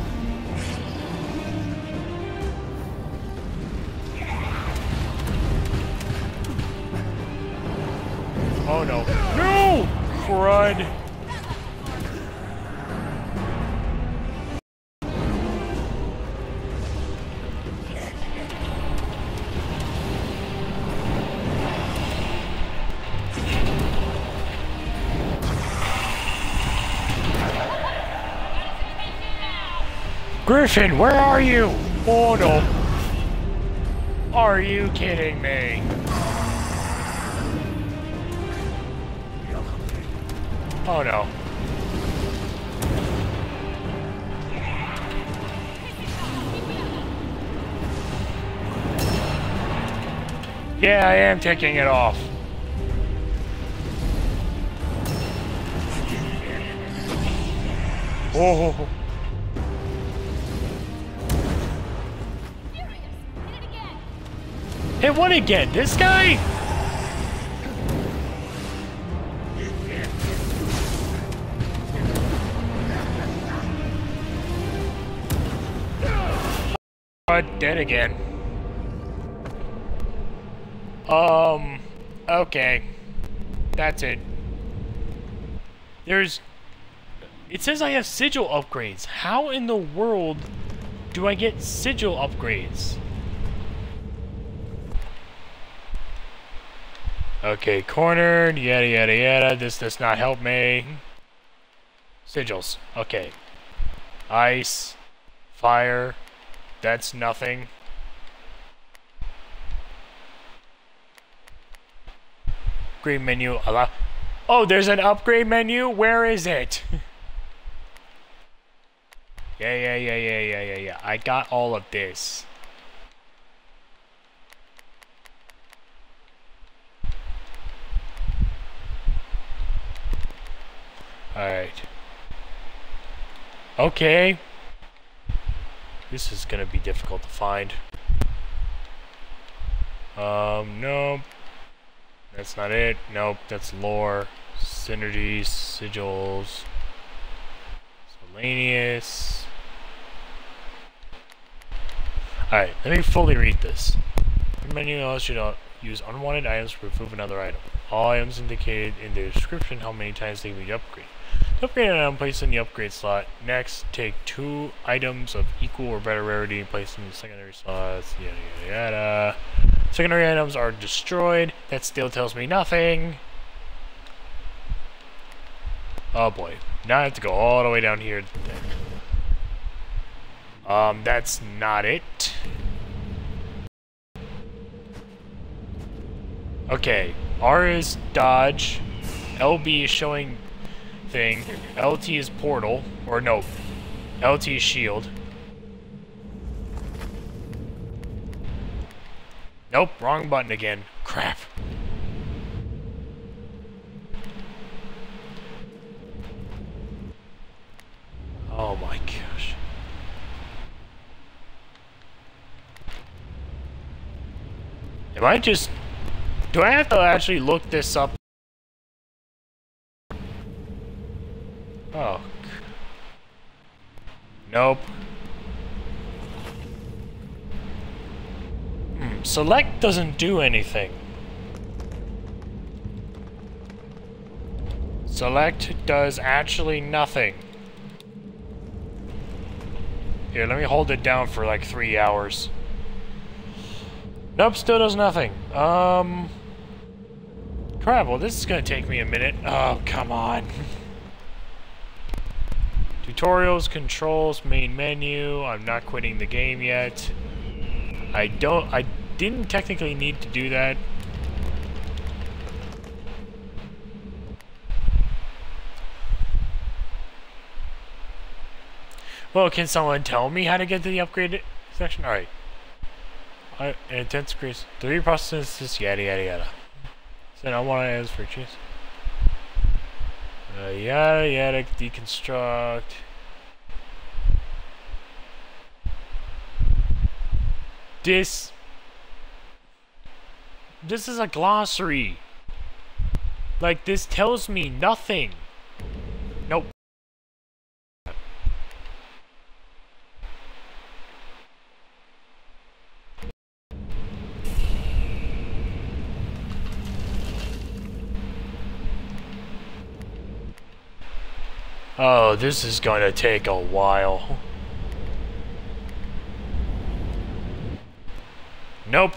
Oh no. No! Crud. Griffin, where are you? Oh no. Are you kidding me? Oh no. Yeah, I am taking it off. Oh. Hit what again? This guy? Dead again. Okay. That's it. It says I have sigil upgrades. How in the world do I get sigil upgrades? Okay, cornered, yada yada yada. This does not help me. Sigils. Okay. Ice. Fire. That's nothing. Upgrade menu. Allow. Oh, there's an upgrade menu? Where is it? Yeah. I got all of this. Alright. Okay. This is gonna be difficult to find. Nope. That's not it. Nope, that's lore. Synergies, sigils. Miscellaneous. Alright, let me fully read this. The menu allows you to use unwanted items to remove another item. All items indicated in the description how many times they can be upgraded. To upgrade an item, place in the upgrade slot. Next, take 2 items of equal or better rarity and place them in the secondary slots. Yada yada yada. Secondary items are destroyed. That still tells me nothing. Oh boy. Now I have to go all the way down here. That's not it. Okay. R is dodge. LB is showing thing. LT is portal. Or no. LT is shield. Nope, wrong button again. Crap. Oh my gosh. Am I just... Do I have to actually look this up? Oh. Nope. Select doesn't do anything. Select does actually nothing. Here, let me hold it down for like 3 hours. Nope, still does nothing. Crap, well this is gonna take me a minute. Oh, come on. Tutorials, controls, main menu. I'm not quitting the game yet. I didn't technically need to do that. Well, can someone tell me how to get to the upgraded section? Alright. Intense increase. 3 processes, yada yada yada. So I want to ask for cheese. Yada yada, deconstruct. This is a glossary. Like, this tells me nothing. Nope. Oh, this is going to take a while. Nope.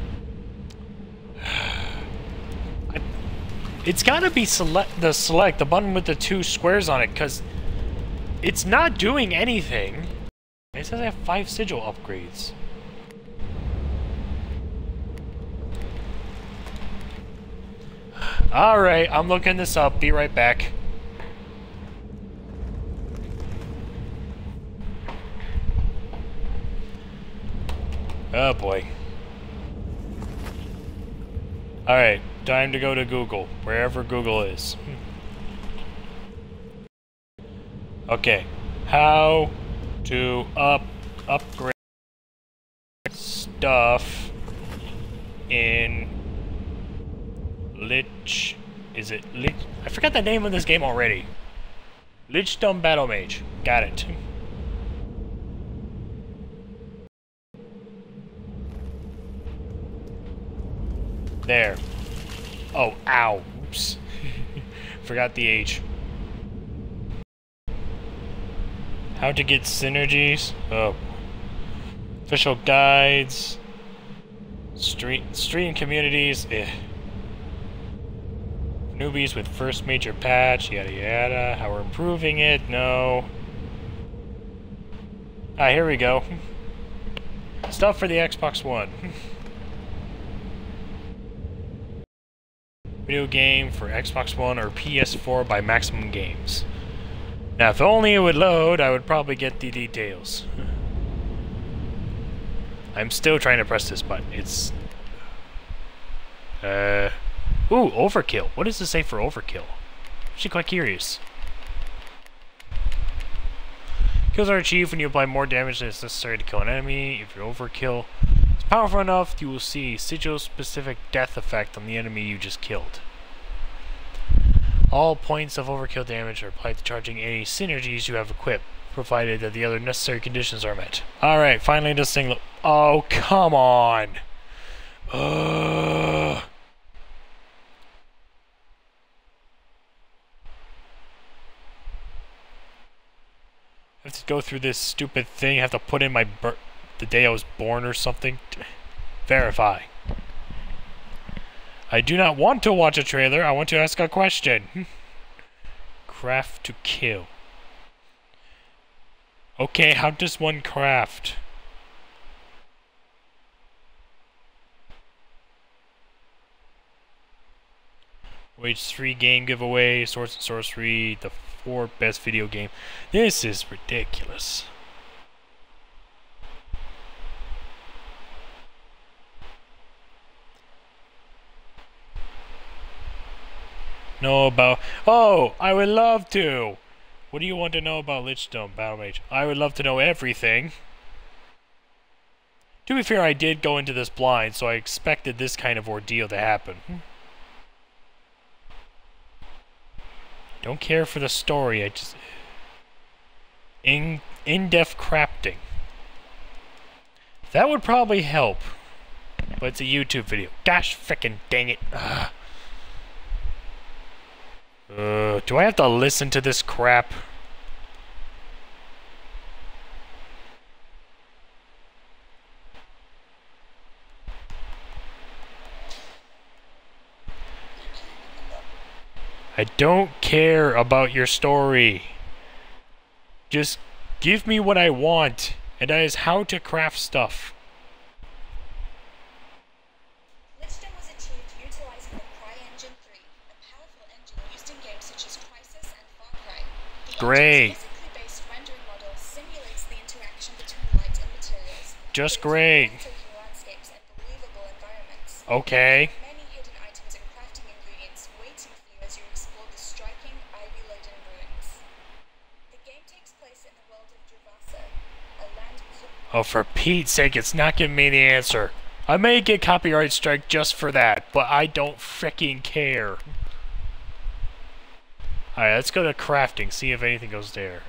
It's gotta be the button with the 2 squares on it, because it's not doing anything. It says I have 5 sigil upgrades. Alright, I'm looking this up. Be right back. Oh boy. Alright, time to go to Google, wherever Google is. Okay, how to upgrade stuff in is it Lich? I forgot the name of this game already. Lichdom Battle Mage. Got it. There. Oh, ow. Oops. Forgot the H. How to get synergies. Oh. Official guides. Stream communities. Newbies with first major patch. Yada yada. How we're improving it. No. Ah, here we go. Stuff for the Xbox One. Video game for Xbox One or PS4 by Maximum Games. Now, if only it would load, I would probably get the details. I'm still trying to press this button. It's... Ooh, overkill. What does this say for overkill? I'm actually quite curious. Kills are achieved when you apply more damage than is necessary to kill an enemy. If you're overkill is powerful enough, you will see sigil-specific death effect on the enemy you just killed. All points of overkill damage are applied to charging any synergies you have equipped, provided that the other necessary conditions are met. Alright, finally this thing oh, come on! I have to go through this stupid thing, I have to put in my the day I was born or something. Verify. I do not want to watch a trailer, I want to ask a question. Craft to kill. Okay, how does one craft? Wage 3 game giveaway, Swords and Sorcery, the 4 best video game. This is ridiculous. Know about... Oh, I would love to! What do you want to know about Lichdom Battle Mage? I would love to know everything. To be fair, I did go into this blind, so I expected this kind of ordeal to happen. Don't care for the story, I just... In-depth crafting. That would probably help. But it's a YouTube video. Gosh frickin' dang it. Ugh. Do I have to listen to this crap? I don't care about your story. Just give me what I want, and that is how to craft stuff. Lichdom was achieved utilizing the CryEngine 3, a powerful engine used in games such as Crysis and Far Cry. The Great. engine's physically based rendering model simulates the interaction between light and materials. Just great. Landscapes and believable environments. Okay. Many hidden items and crafting ingredients waiting for you as you explore the striking, ivy-laden ruins. The game takes place in the world of Dravasa, a land... Oh, for Pete's sake, it's not giving me the answer. I may get copyright strike just for that, but I don't fricking care. Alright, let's go to crafting, see if anything goes there.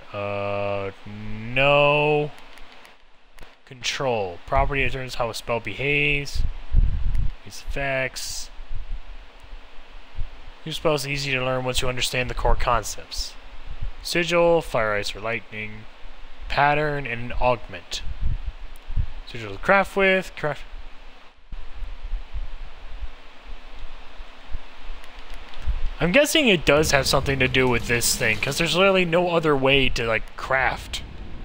No. Control. Property determines how a spell behaves. Its effects. New spell is easy to learn once you understand the core concepts. Sigil, fire, ice, or lightning. Pattern, and augment. Sigil to craft with. Craft. I'm guessing it does have something to do with this thing, because there's literally no other way to, like, craft.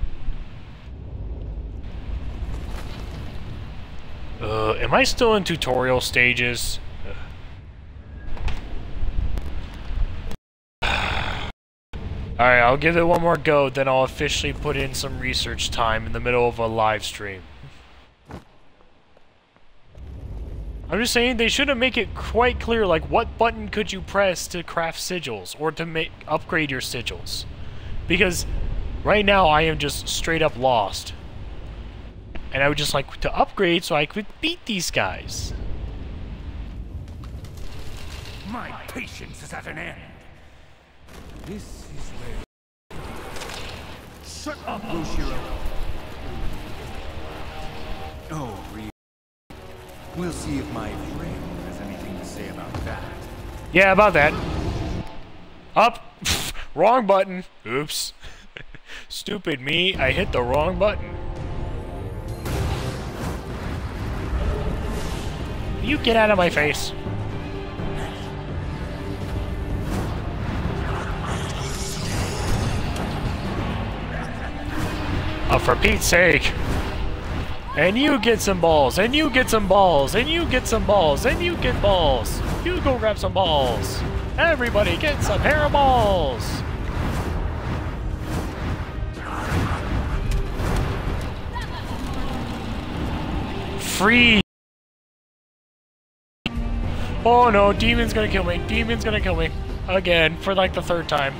Am I still in tutorial stages? Alright, I'll give it one more go, then I'll officially put in some research time in the middle of a live stream. I'm just saying, they should have make it quite clear, like, what button could you press to craft sigils, or to upgrade your sigils. Because, right now, I am just straight up lost. And I would just like to upgrade so I could beat these guys. My patience is at an end. This is where... Shut up, Lushiro. Oh, really? We'll see if my friend has anything to say about that. Yeah, about that. Up! Wrong button. Oops. Stupid me, I hit the wrong button. You get out of my face. Oh, for Pete's sake. And you get some balls, and you get some balls, and you get some balls, and you get balls. You go grab some balls. Everybody get some hair of balls. Free. Oh no, Demon's gonna kill me. Demon's gonna kill me. Again, for like the third time.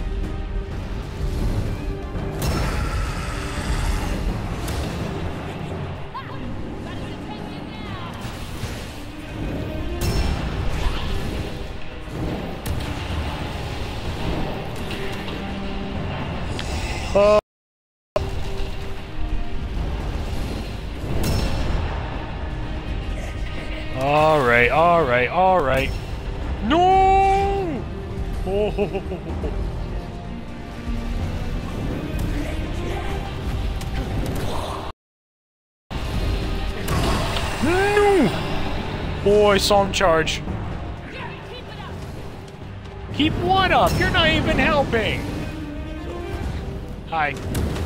Alright, alright, alright. No! Oh. No! Oh, I saw him charge. Keep what up? You're not even helping. Hi.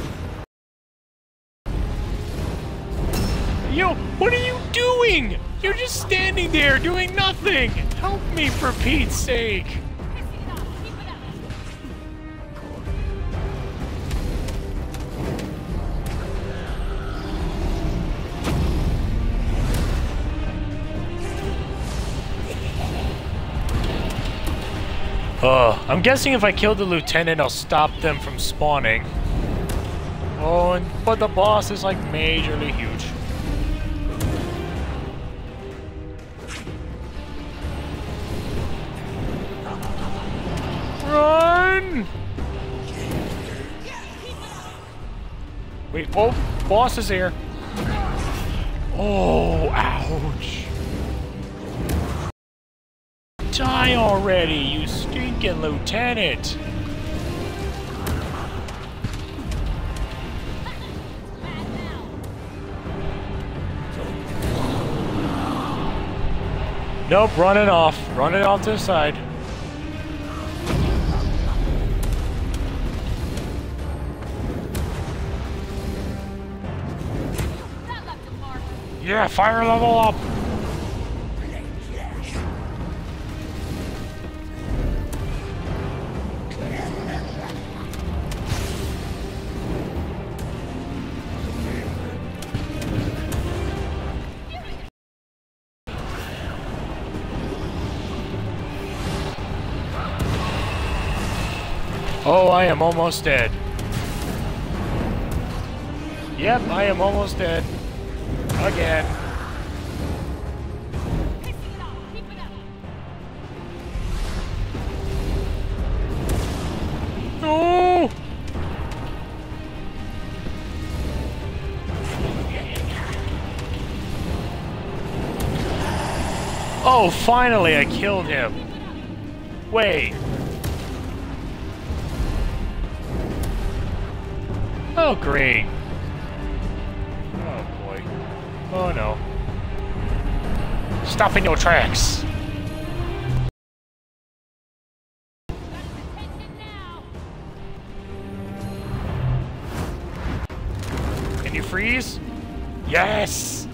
Yo, what are you doing? You're just standing there doing nothing! Help me for Pete's sake! I'm guessing if I kill the lieutenant, I'll stop them from spawning. Oh, but the boss is like majorly huge. Run! Wait, oh, boss is here. Oh, ouch. Die already, you stinking lieutenant. Nope, run it off. Run it off to the side. Yeah, fire level up! Oh, I am almost dead. Yep, I am almost dead. Again. No! Oh, finally I killed him. Wait. Oh, great. Oh, boy. Oh, no. Stop in your tracks! Can you freeze? Yes!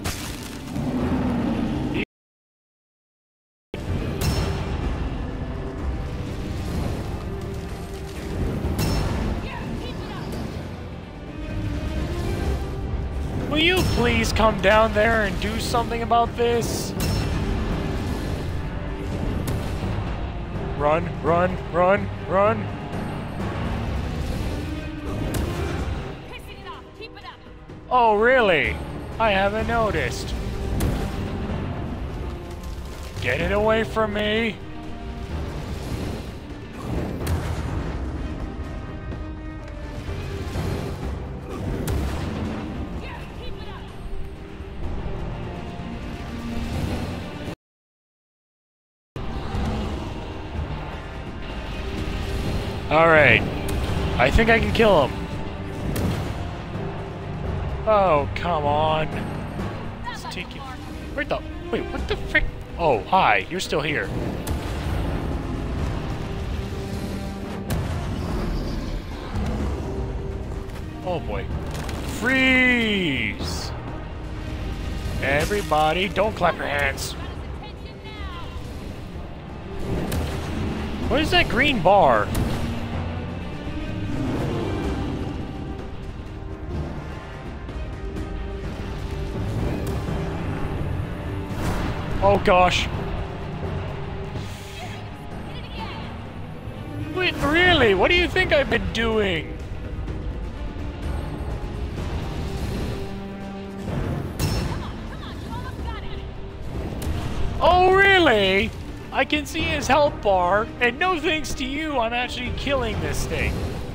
Will you please come down there and do something about this? Run, run, run, run. Oh, really? I haven't noticed. Get it away from me. Alright. I think I can kill him. Oh, come on. Let's take you. Where the... Wait, what the frick? Oh, hi. You're still here. Oh, boy. Freeze! Everybody, don't clap your hands. What is that green bar? Oh gosh. Wait, really? What do you think I've been doing? Oh really? I can see his health bar, and no thanks to you, I'm actually killing this thing.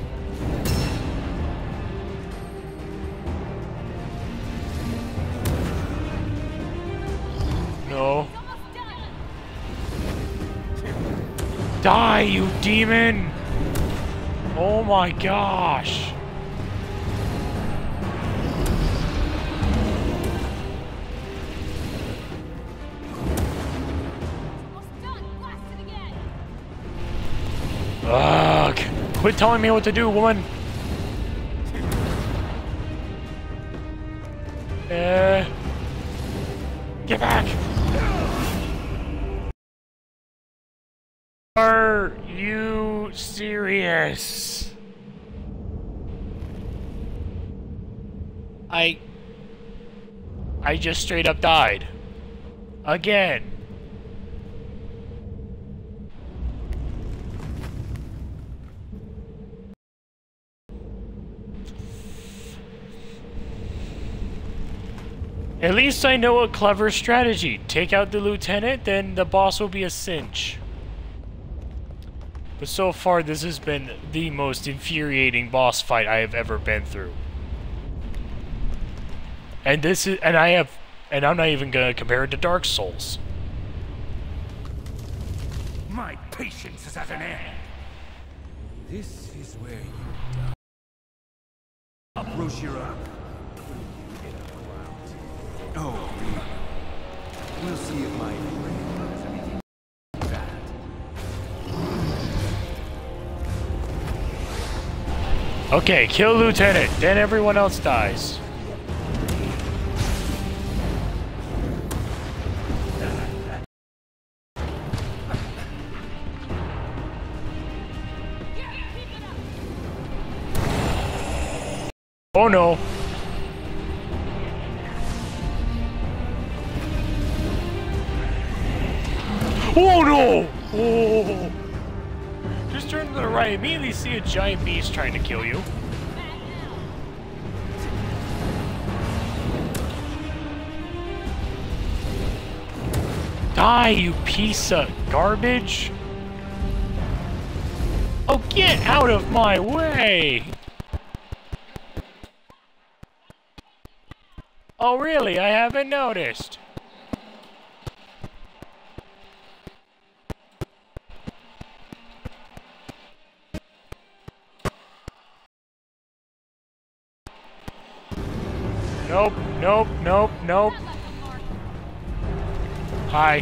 No. Die, you demon! Oh my gosh! Ugh! Quit telling me what to do, woman! Get back! Are you serious? I just straight up died. Again. At least I know a clever strategy. Take out the lieutenant, then the boss will be a cinch. But so far, this has been the most infuriating boss fight I have ever been through. And I'm not even gonna compare it to Dark Souls. My patience is at an end. This is where you die. Roshira. Oh, we'll see if my friend does anything bad. Okay, kill Lieutenant, then everyone else dies. Oh no. Oh no! Oh! Just turn to the right, immediately see a giant beast trying to kill you. Die, you piece of garbage! Oh, get out of my way! Oh, really? I haven't noticed. Nope, nope, nope, nope. Hi.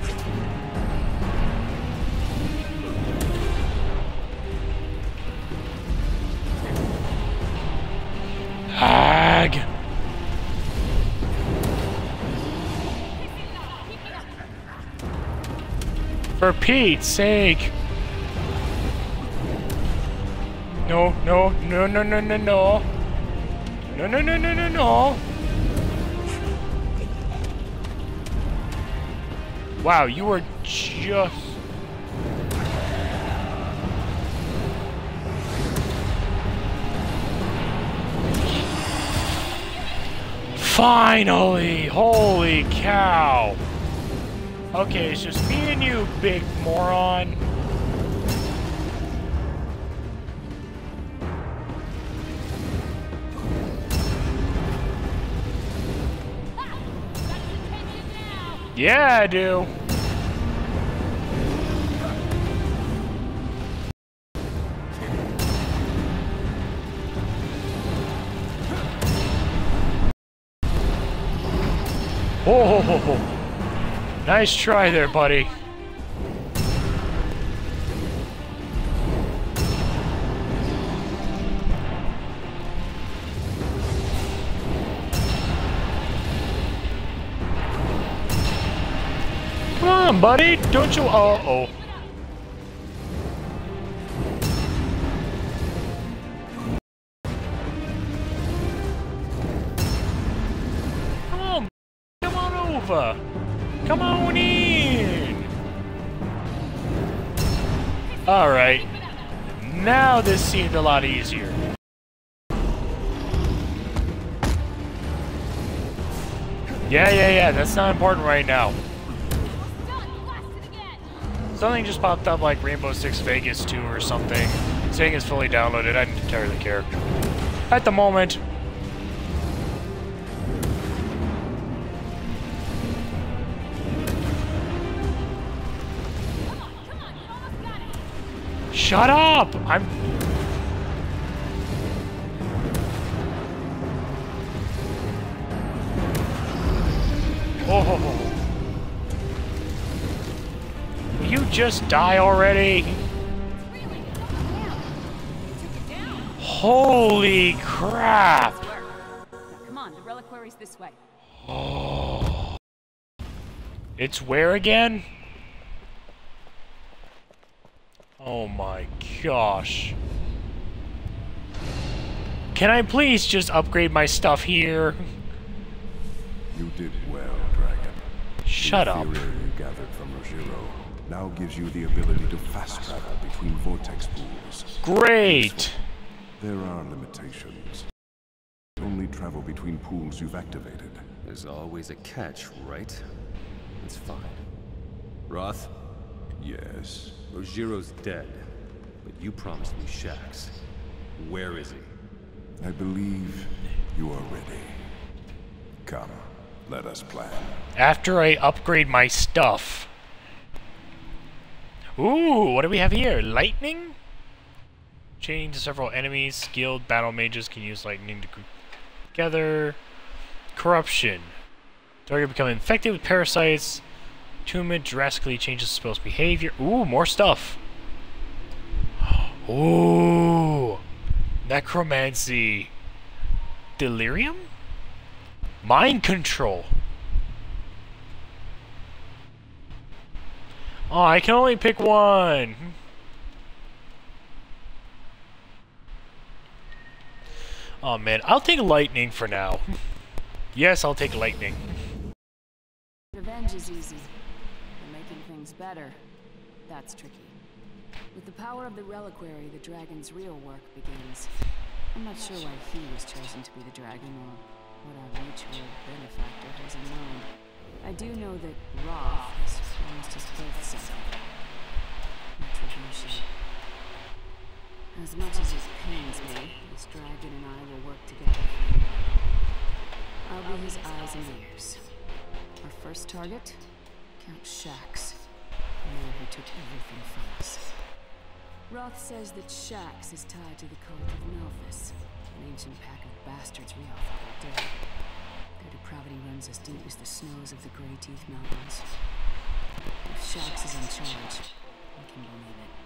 Hag. For Pete's sake. No, no, no, no, no, no, no. No, no, no, no, no, no. Wow, you were just... Finally! Holy cow! Okay, it's just me and you, big moron. Yeah, I do. Oh, nice try there, buddy. Come on, buddy. Don't you... Uh-oh. Come on over. Come on in. Alright. Now this seemed a lot easier. Yeah. That's not important right now. Something just popped up like Rainbow Six Vegas 2 or something, saying it's fully downloaded. I didn't entirely care. At the moment. Shut up! I'm... Oh. You just die already? Holy crap! Come on, the reliquary's this way. Oh. It's where again? Oh my gosh. Can I please just upgrade my stuff here? You did well, Dragon. Shut up. The theory you gathered from Rogiro now gives you the ability to fast travel between vortex pools. Great! There are limitations. Only travel between pools you've activated. There's always a catch, right? It's fine. Roth? Yes? Rogiro's dead, but you promised me Shax. Where is he? I believe you are ready. Come, let us plan. After I upgrade my stuff. Ooh, what do we have here? Lightning? Chaining to several enemies. Skilled battle mages can use lightning to group together. Corruption. Target become infected with parasites. Attunement drastically changes the spell's behavior. Ooh, more stuff. Ooh. Necromancy. Delirium? Mind control. Oh, I can only pick one. Oh man, I'll take lightning for now. Yes, I'll take lightning. Revenge is easy. But making things better, that's tricky. With the power of the reliquary, the dragon's real work begins. I'm not sure why he was chosen to be the dragon, or what our mutual benefactor has in mind. I do know that Roth has promised us both something. Retribution. As much as it pains me, this dragon and I will work together. I'll be his eyes and ears. Our first target? Count Shax, the man who took everything from us. Roth says that Shax is tied to the cult of Malthus, an ancient pack of bastards we all thought were dead. Their depravity runs as deep as the snows of the Grey Teeth Mountains. If Shax is in charge, we can believe it.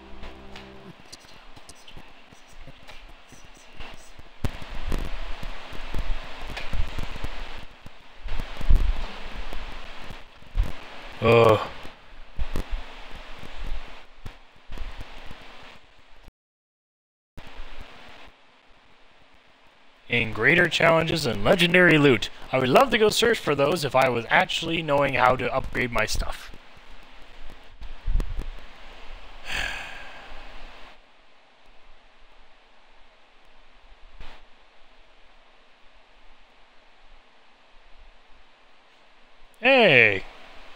In greater challenges and legendary loot. I would love to go search for those if I was actually knowing how to upgrade my stuff. Hey!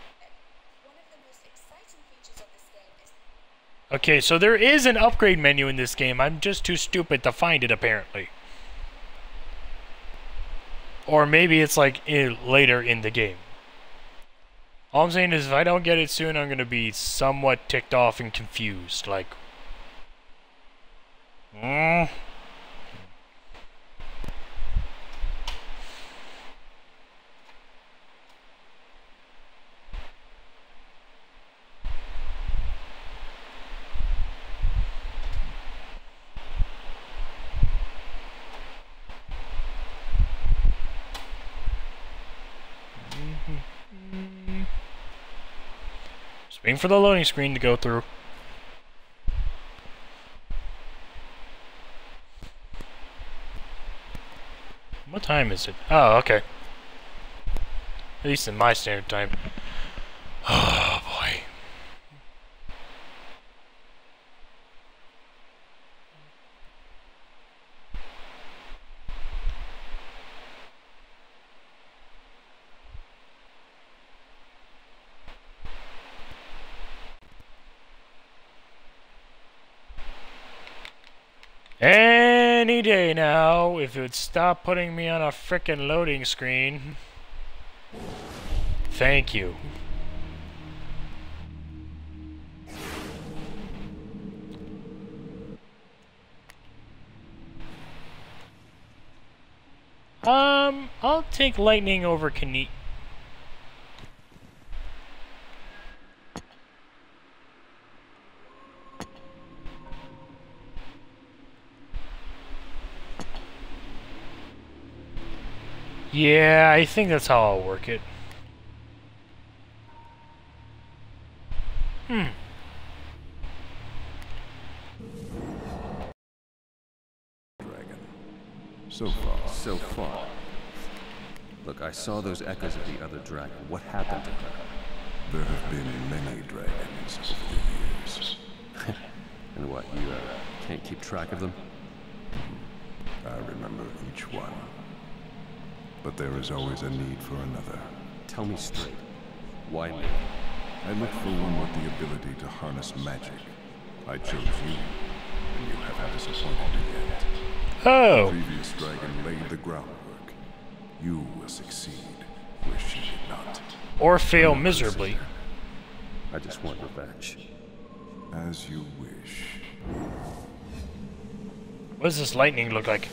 Okay, so there is an upgrade menu in this game. I'm just too stupid to find it, apparently. Or maybe it's like later in the game. All I'm saying is if I don't get it soon, I'm going to be somewhat ticked off and confused. Like... Just waiting for the loading screen to go through. What time is it? Oh, okay. At least in my standard time. Oh, boy. Any day now, if it would stop putting me on a frickin' loading screen. Thank you. I'll take lightning over Kane. Yeah, I think that's how I'll work it. Dragon. So far. Look, I saw those echoes of the other dragon. What happened to her? There have been many dragons over the years. And what, you can't keep track of them? I remember each one. But there is always a need for another. Tell me straight. Why me? I looked for one with the ability to harness magic. I chose you, and you have had disappointed yet. Oh! The previous dragon laid the groundwork. You will succeed where she did not. Or fail miserably. I just want revenge. As you wish. What does this lightning look like?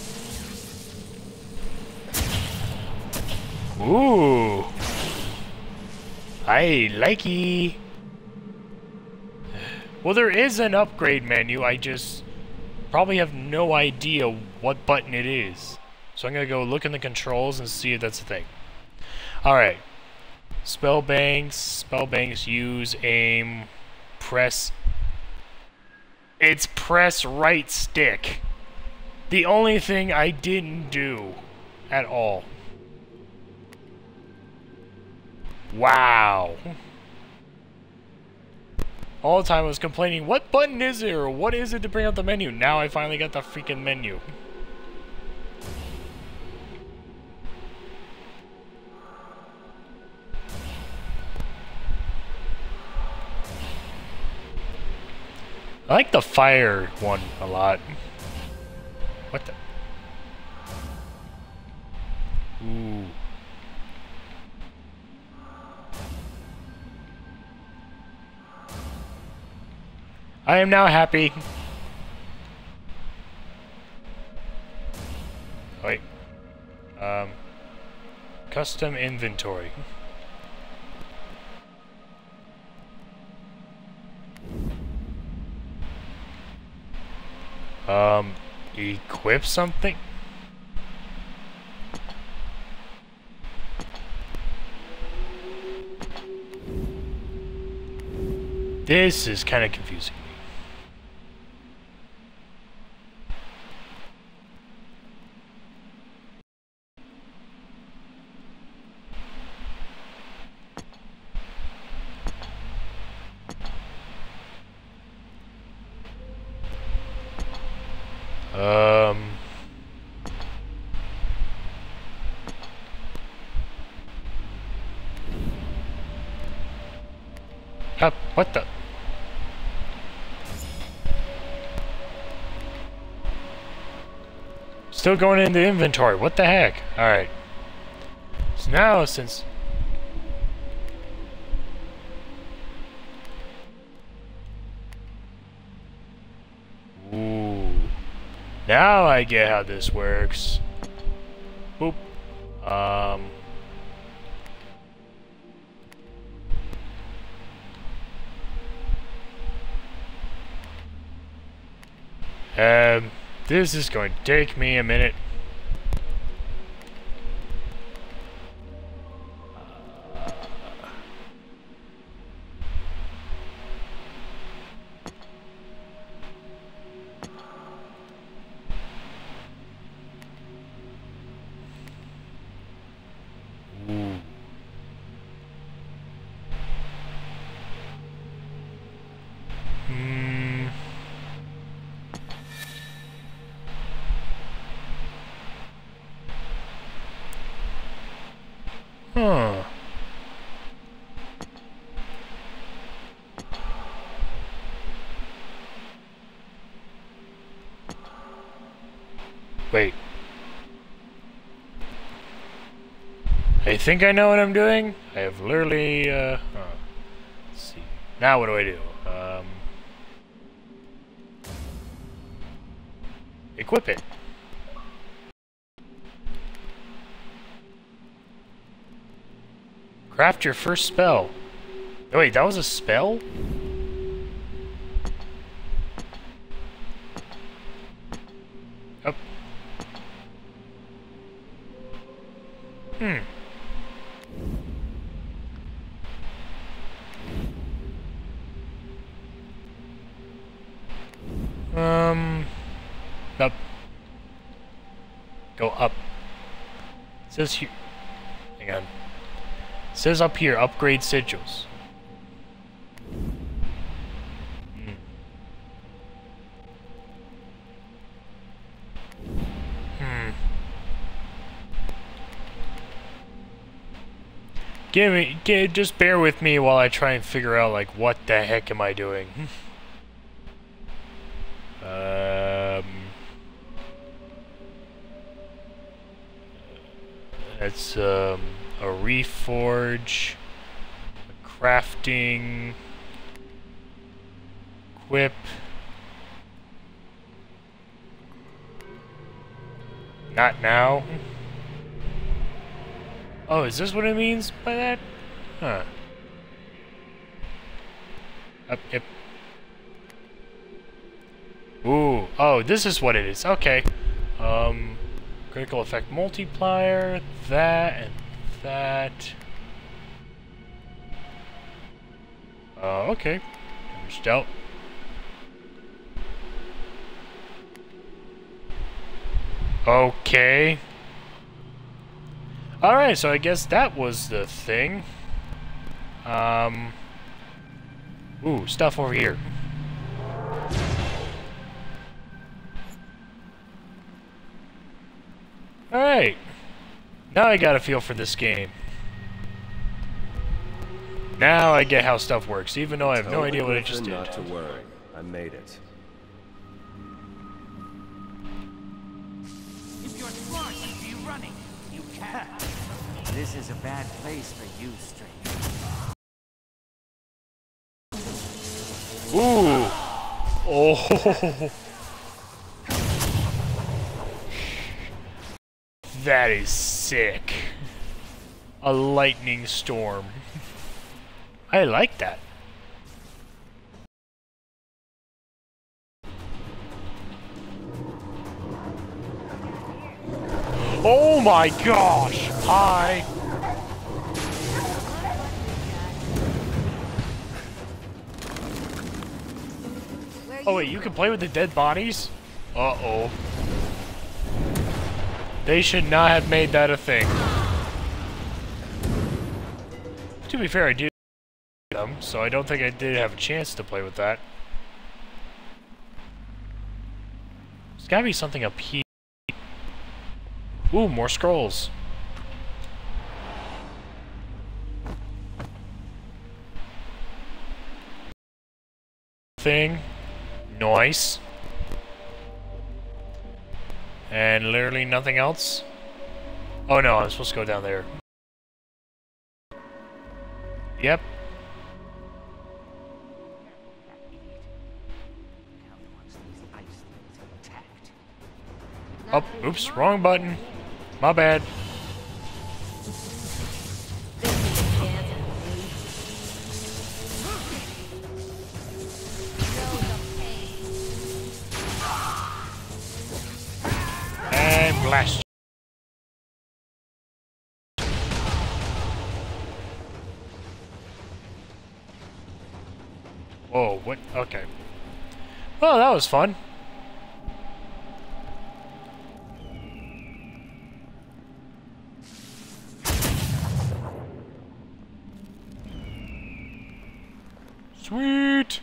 Ooh! I likey. Well, there is an upgrade menu. I just probably have no idea what button it is. So I'm gonna go look in the controls and see if that's a thing. Alright. Spell banks, use, aim, press. It's press right stick. The only thing I didn't do at all. Wow. All the time I was complaining, what button is it, or what is it to bring up the menu? Now I finally got the freaking menu. I like the fire one a lot. What the? Ooh. I am now happy. Wait. Custom inventory. Equip something? This is kind of confusing me. What the? Still going into inventory. What the heck? Alright. So now, since... Ooh. Now I get how this works. Boop. This is going to take me a minute. Ooh. Huh. Wait. I think I know what I'm doing. I have literally, let's see. Now what do I do? Equip it. Craft your first spell. Oh, wait, that was a spell? Oh. Up. Go up. It says here. Hang on. It says up here, upgrade sigils. Just bear with me while I try and figure out, like, what the heck am I doing? It's, a reforge, a crafting, equip, not now. Oh, is this what it means by that? Huh. Yep. Ooh, oh, this is what it is. Okay. Critical effect multiplier, that, and that. Okay. Damage dealt. Okay. Alright, so I guess that was the thing. Ooh, stuff over here. Alright. Now I got a feel for this game. Now I get how stuff works, even though I have no idea what I just did. Not to worry. I made it. If you're smart, you'd be running. You can't. This is a bad place for you, stranger. Ooh. Oh. That is sick. A lightning storm. I like that. Oh my gosh! Hi! Oh wait, you can play with the dead bodies? Uh-oh. They should not have made that a thing. To be fair, I did them, so I don't think I did have a chance to play with that. There's gotta be something up here. Ooh, more scrolls. Thing. Nice. And literally nothing else? Oh no, I'm supposed to go down there. Yep. Oh, oops, wrong button. My bad. And blast. Whoa, what? Okay. Well, that was fun. Sweet!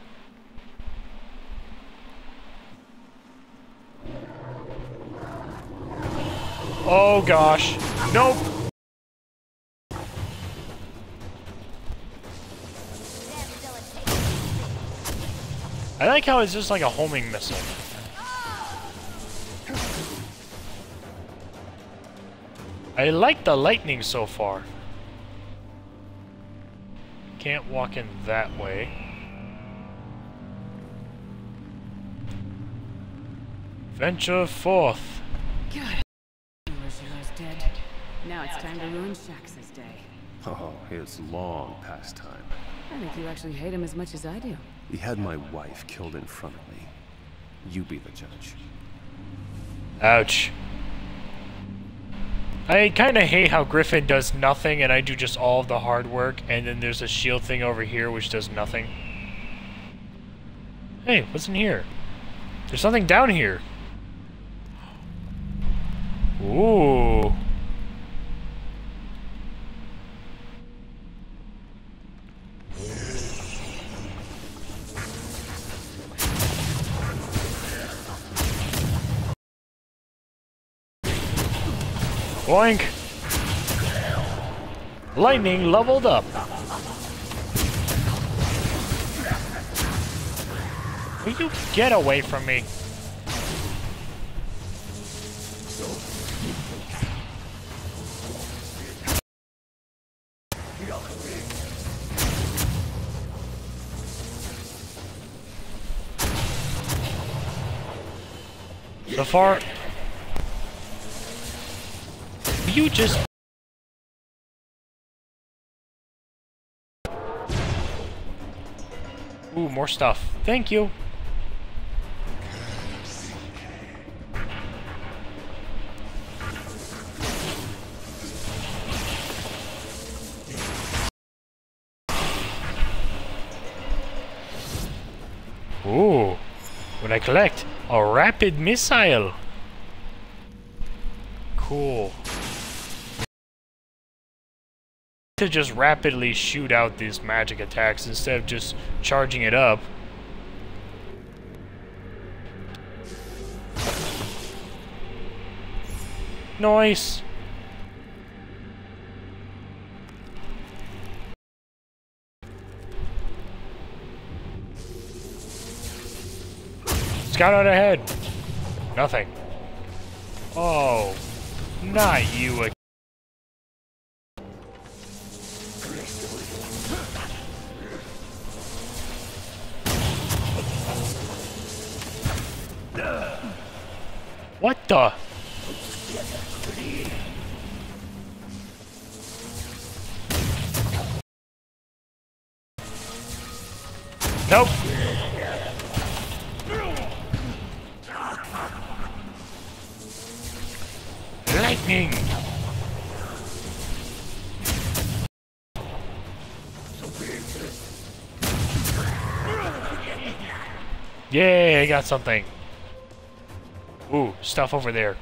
Oh gosh. Nope! I like how it's just like a homing missile. I like the lightning so far. Can't walk in that way. Venture forth. God. Zero's dead. Now it's time to ruin Shax's day. Oh, his long pastime. I think you actually hate him as much as I do. He had my wife killed in front of me. You be the judge. Ouch. I kind of hate how Griffin does nothing and I do just all of the hard work, and then there's a shield thing over here which does nothing. Hey, what's in here? There's something down here. Ooh. Boink! Lightning leveled up. Will you get away from me? So far... You just... Ooh, more stuff. Thank you. Ooh. When I collect a rapid missile. cool. To just rapidly shoot out these magic attacks instead of just charging it up. Nice. Scout out ahead. Nothing. Oh, not you again. What the? Nope. Lightning. Yay, I got something. Ooh, stuff over there.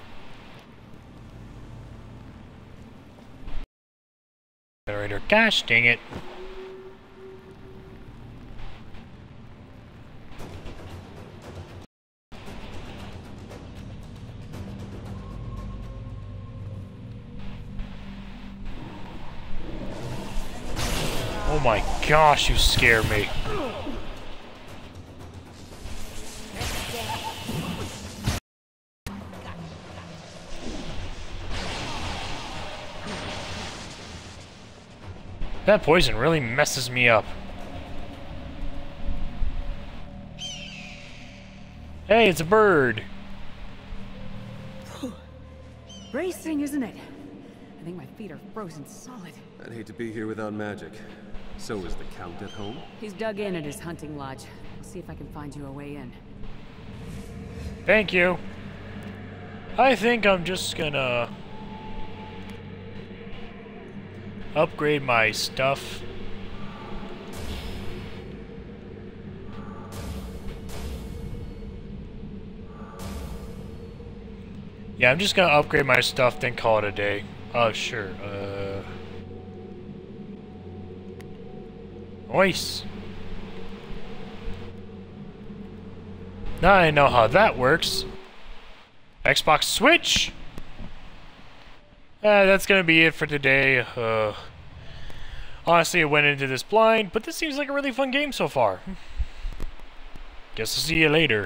Generator. Gosh dang it. Oh my gosh, you scare me. That poison really messes me up. Hey, it's a bird. Bracing, isn't it? I think my feet are frozen solid. I'd hate to be here without magic. So is the Count at home? He's dug in at his hunting lodge. I'll see if I can find you a way in. Thank you. I think I'm just gonna upgrade my stuff. Yeah, I'm just gonna upgrade my stuff, then call it a day. Oh, sure. Nice. Now I know how that works. Xbox Switch. That's gonna be it for today. Honestly, I went into this blind, but this seems like a really fun game so far. Guess I'll see you later.